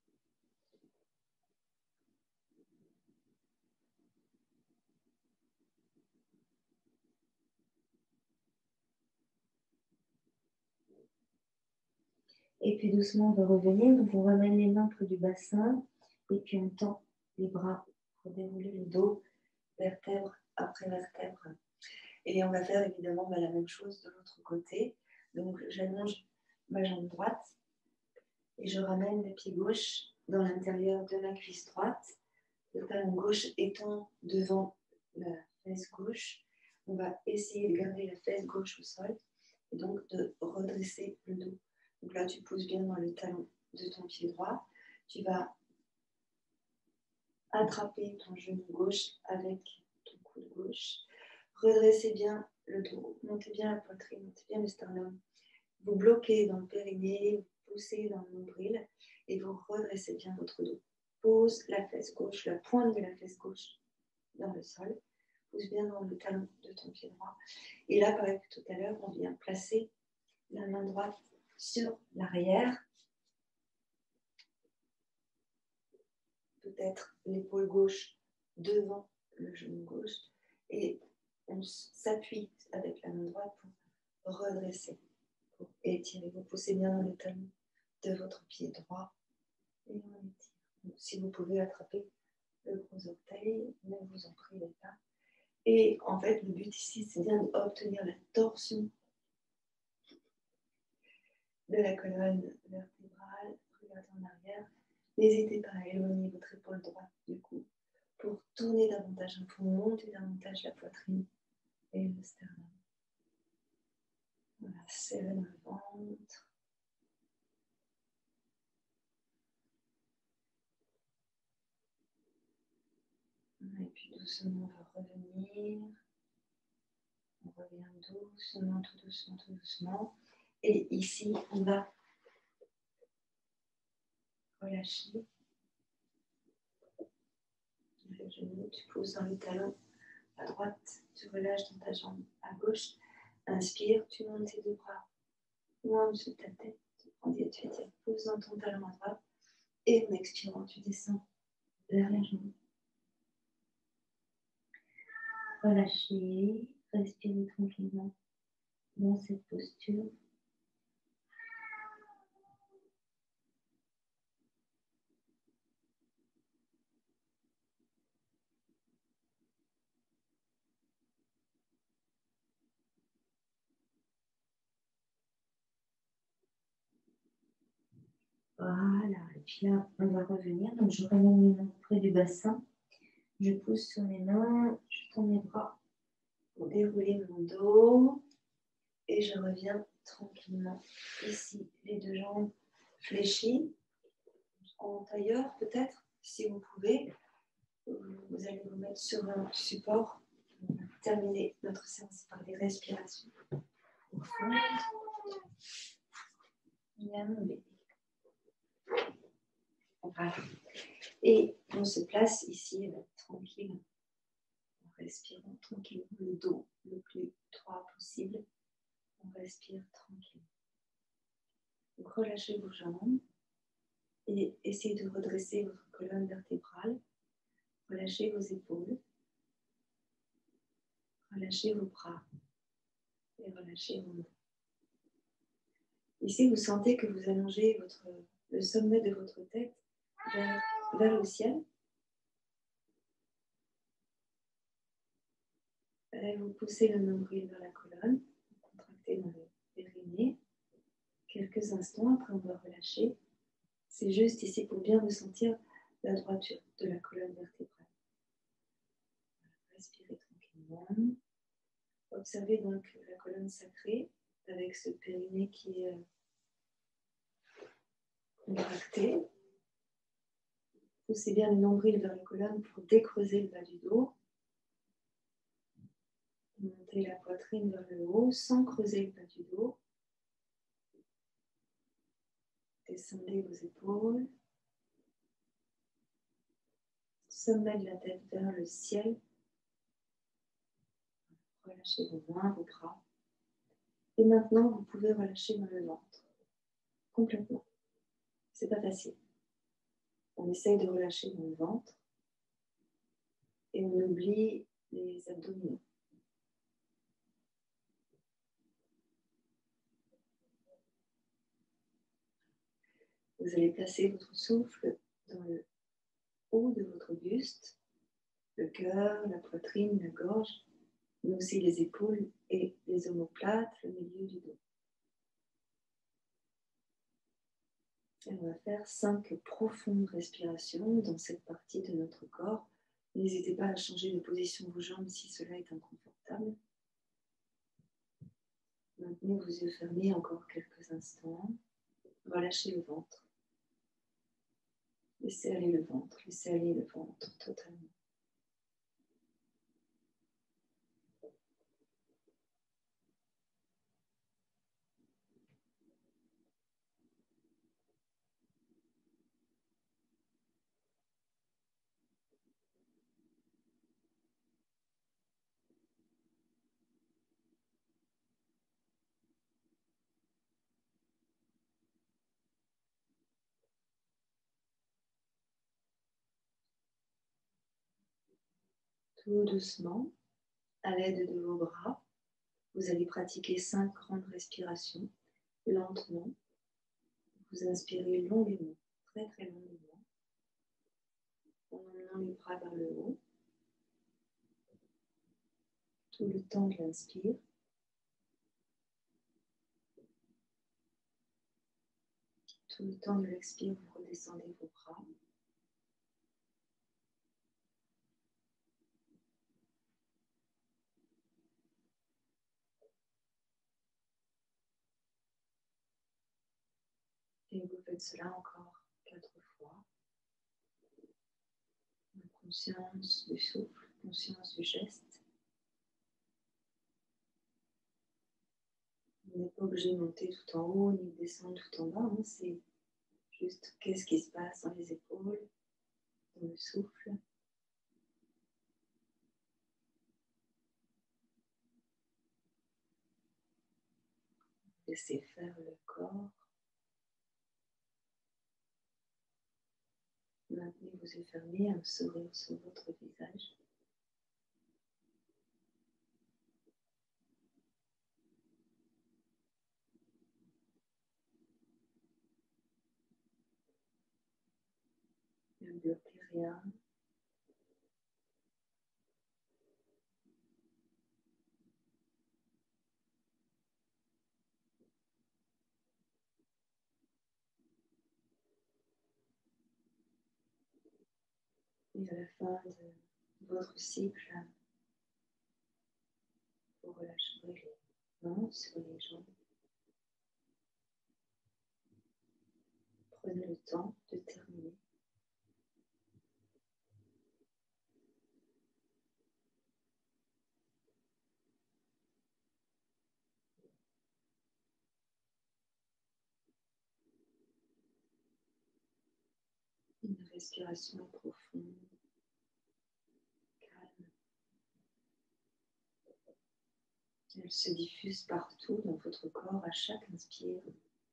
Et puis doucement, on va revenir. Donc, on ramène les mains près du bassin. Et puis, on tend les bras pour dérouler le dos, vertèbre après vertèbre. Et on va faire évidemment la même chose de l'autre côté. Donc, j'allonge ma jambe droite et je ramène le pied gauche dans l'intérieur de ma cuisse droite. Le talon gauche étant devant la fesse gauche. On va essayer de garder la fesse gauche au sol et donc de redresser le dos. Donc là, tu pousses bien dans le talon de ton pied droit. Tu vas attraper ton genou gauche avec ton coude gauche. Redressez bien le dos, montez bien la poitrine, montez bien le sternum. Vous bloquez dans le périnée, vous poussez dans le nombril et vous redressez bien votre dos. Pose la fesse gauche, la pointe de la fesse gauche dans le sol. Pousse bien dans le talon de ton pied droit. Et là, pareil que tout à l'heure, on vient placer la main droite sur l'arrière. Peut-être l'épaule gauche devant le genou gauche. Et on s'appuie avec la main droite pour redresser, pour étirer. Vous poussez bien dans le talon de votre pied droit et on étire. Donc, si vous pouvez attraper le gros orteil, ne vous en privez pas. Et en fait, le but ici, c'est bien d'obtenir la torsion de la colonne vertébrale. Regardez en arrière. N'hésitez pas à éloigner votre épaule droite du cou pour tourner davantage, pour monter davantage la poitrine et le sternum. Voilà, serrez dans le ventre. Et puis doucement, on va revenir. On revient doucement, tout doucement, tout doucement. Et ici, on va relâcher. Le genou, tu poses dans le talon à droite, tu relâches dans ta jambe à gauche. Inspire, tu montes tes deux bras loin en dessous de ta tête. Tu prends des tu étires, pose dans ton talon à droite. Et en expirant, tu descends vers la jambe. Relâchez, respirez tranquillement dans cette posture. Voilà, et puis là, on va revenir. Donc, je ramène les mains près du bassin. Je pousse sur mes mains, je tends mes bras pour dérouler mon dos. Et je reviens tranquillement ici, les deux jambes fléchies, en tailleur peut-être, si vous pouvez. Vous allez vous mettre sur un support. On va terminer notre séance par des respirations profondes. Bien, mon bébé. Voilà. Et on se place ici, tranquille, en respirant tranquillement le dos le plus droit possible. On respire tranquille. Donc, relâchez vos jambes et essayez de redresser votre colonne vertébrale. Relâchez vos épaules. Relâchez vos bras et relâchez vos mains. Ici, vous sentez que vous allongez le sommet de votre tête vers le ciel. Vous poussez le nombril vers la colonne, vous contractez dans le périnée. Quelques instants, après on va relâcher. C'est juste ici pour bien ressentir la droiture de la colonne vertébrale. Respirez tranquillement. Observez donc la colonne sacrée avec ce périnée qui est contracté. Poussez bien le nombril vers la colonne pour décreuser le bas du dos. Montez la poitrine vers le haut sans creuser le bas du dos. Descendez vos épaules. Sommet de la tête vers le ciel. Relâchez vos mains, vos bras. Et maintenant, vous pouvez relâcher dans le ventre, complètement. C'est pas facile. On essaye de relâcher dans le ventre et on oublie les abdominaux. Vous allez placer votre souffle dans le haut de votre buste, le cœur, la poitrine, la gorge, mais aussi les épaules et les omoplates, le milieu du dos. Et on va faire 5 profondes respirations dans cette partie de notre corps. N'hésitez pas à changer de position vos jambes si cela est inconfortable. Maintenez vos yeux fermés encore quelques instants. Relâchez le ventre. Laissez aller le ventre totalement. Tout doucement, à l'aide de vos bras, vous allez pratiquer 5 grandes respirations, lentement. Vous inspirez longuement, très très longuement, en emmenant les bras vers le haut. Tout le temps de l'inspire. Tout le temps de l'expire, vous redescendez vos bras. Et vous faites cela encore 4 fois. Conscience du souffle, conscience du geste. Vous n'êtes pas obligé de monter tout en haut ni de descendre tout en bas. Hein. C'est juste qu'est-ce qui se passe dans les épaules, dans le souffle. Laissez faire le corps. Maintenez vos yeux fermés, un sourire sur votre visage. Ne bloquez rien. Et à la fin de votre cycle, vous relâcherez les mains sur les jambes. Prenez le temps de terminer. Une respiration profonde, calme. Elle se diffuse partout dans votre corps à chaque inspire.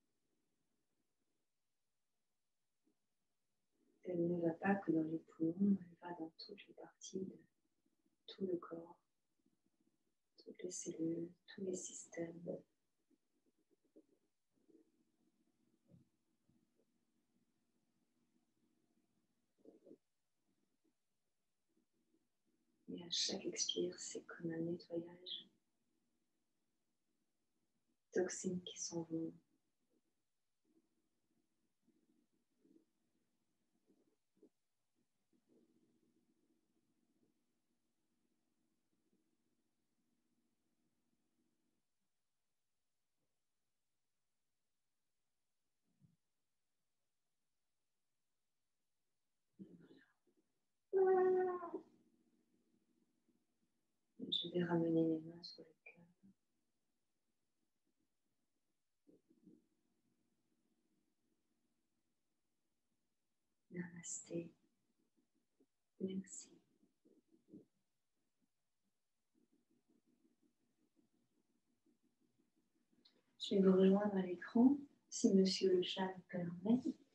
Elle ne va pas que dans les poumons, elle va dans toutes les parties de tout le corps, toutes les cellules, tous les systèmes. Et à chaque expire, c'est comme un nettoyage. Toxines qui s'en vont. Je vais ramener mes mains sur le cœur. Namasté. Merci. Je vais vous rejoindre à l'écran, si Monsieur le chat le permet.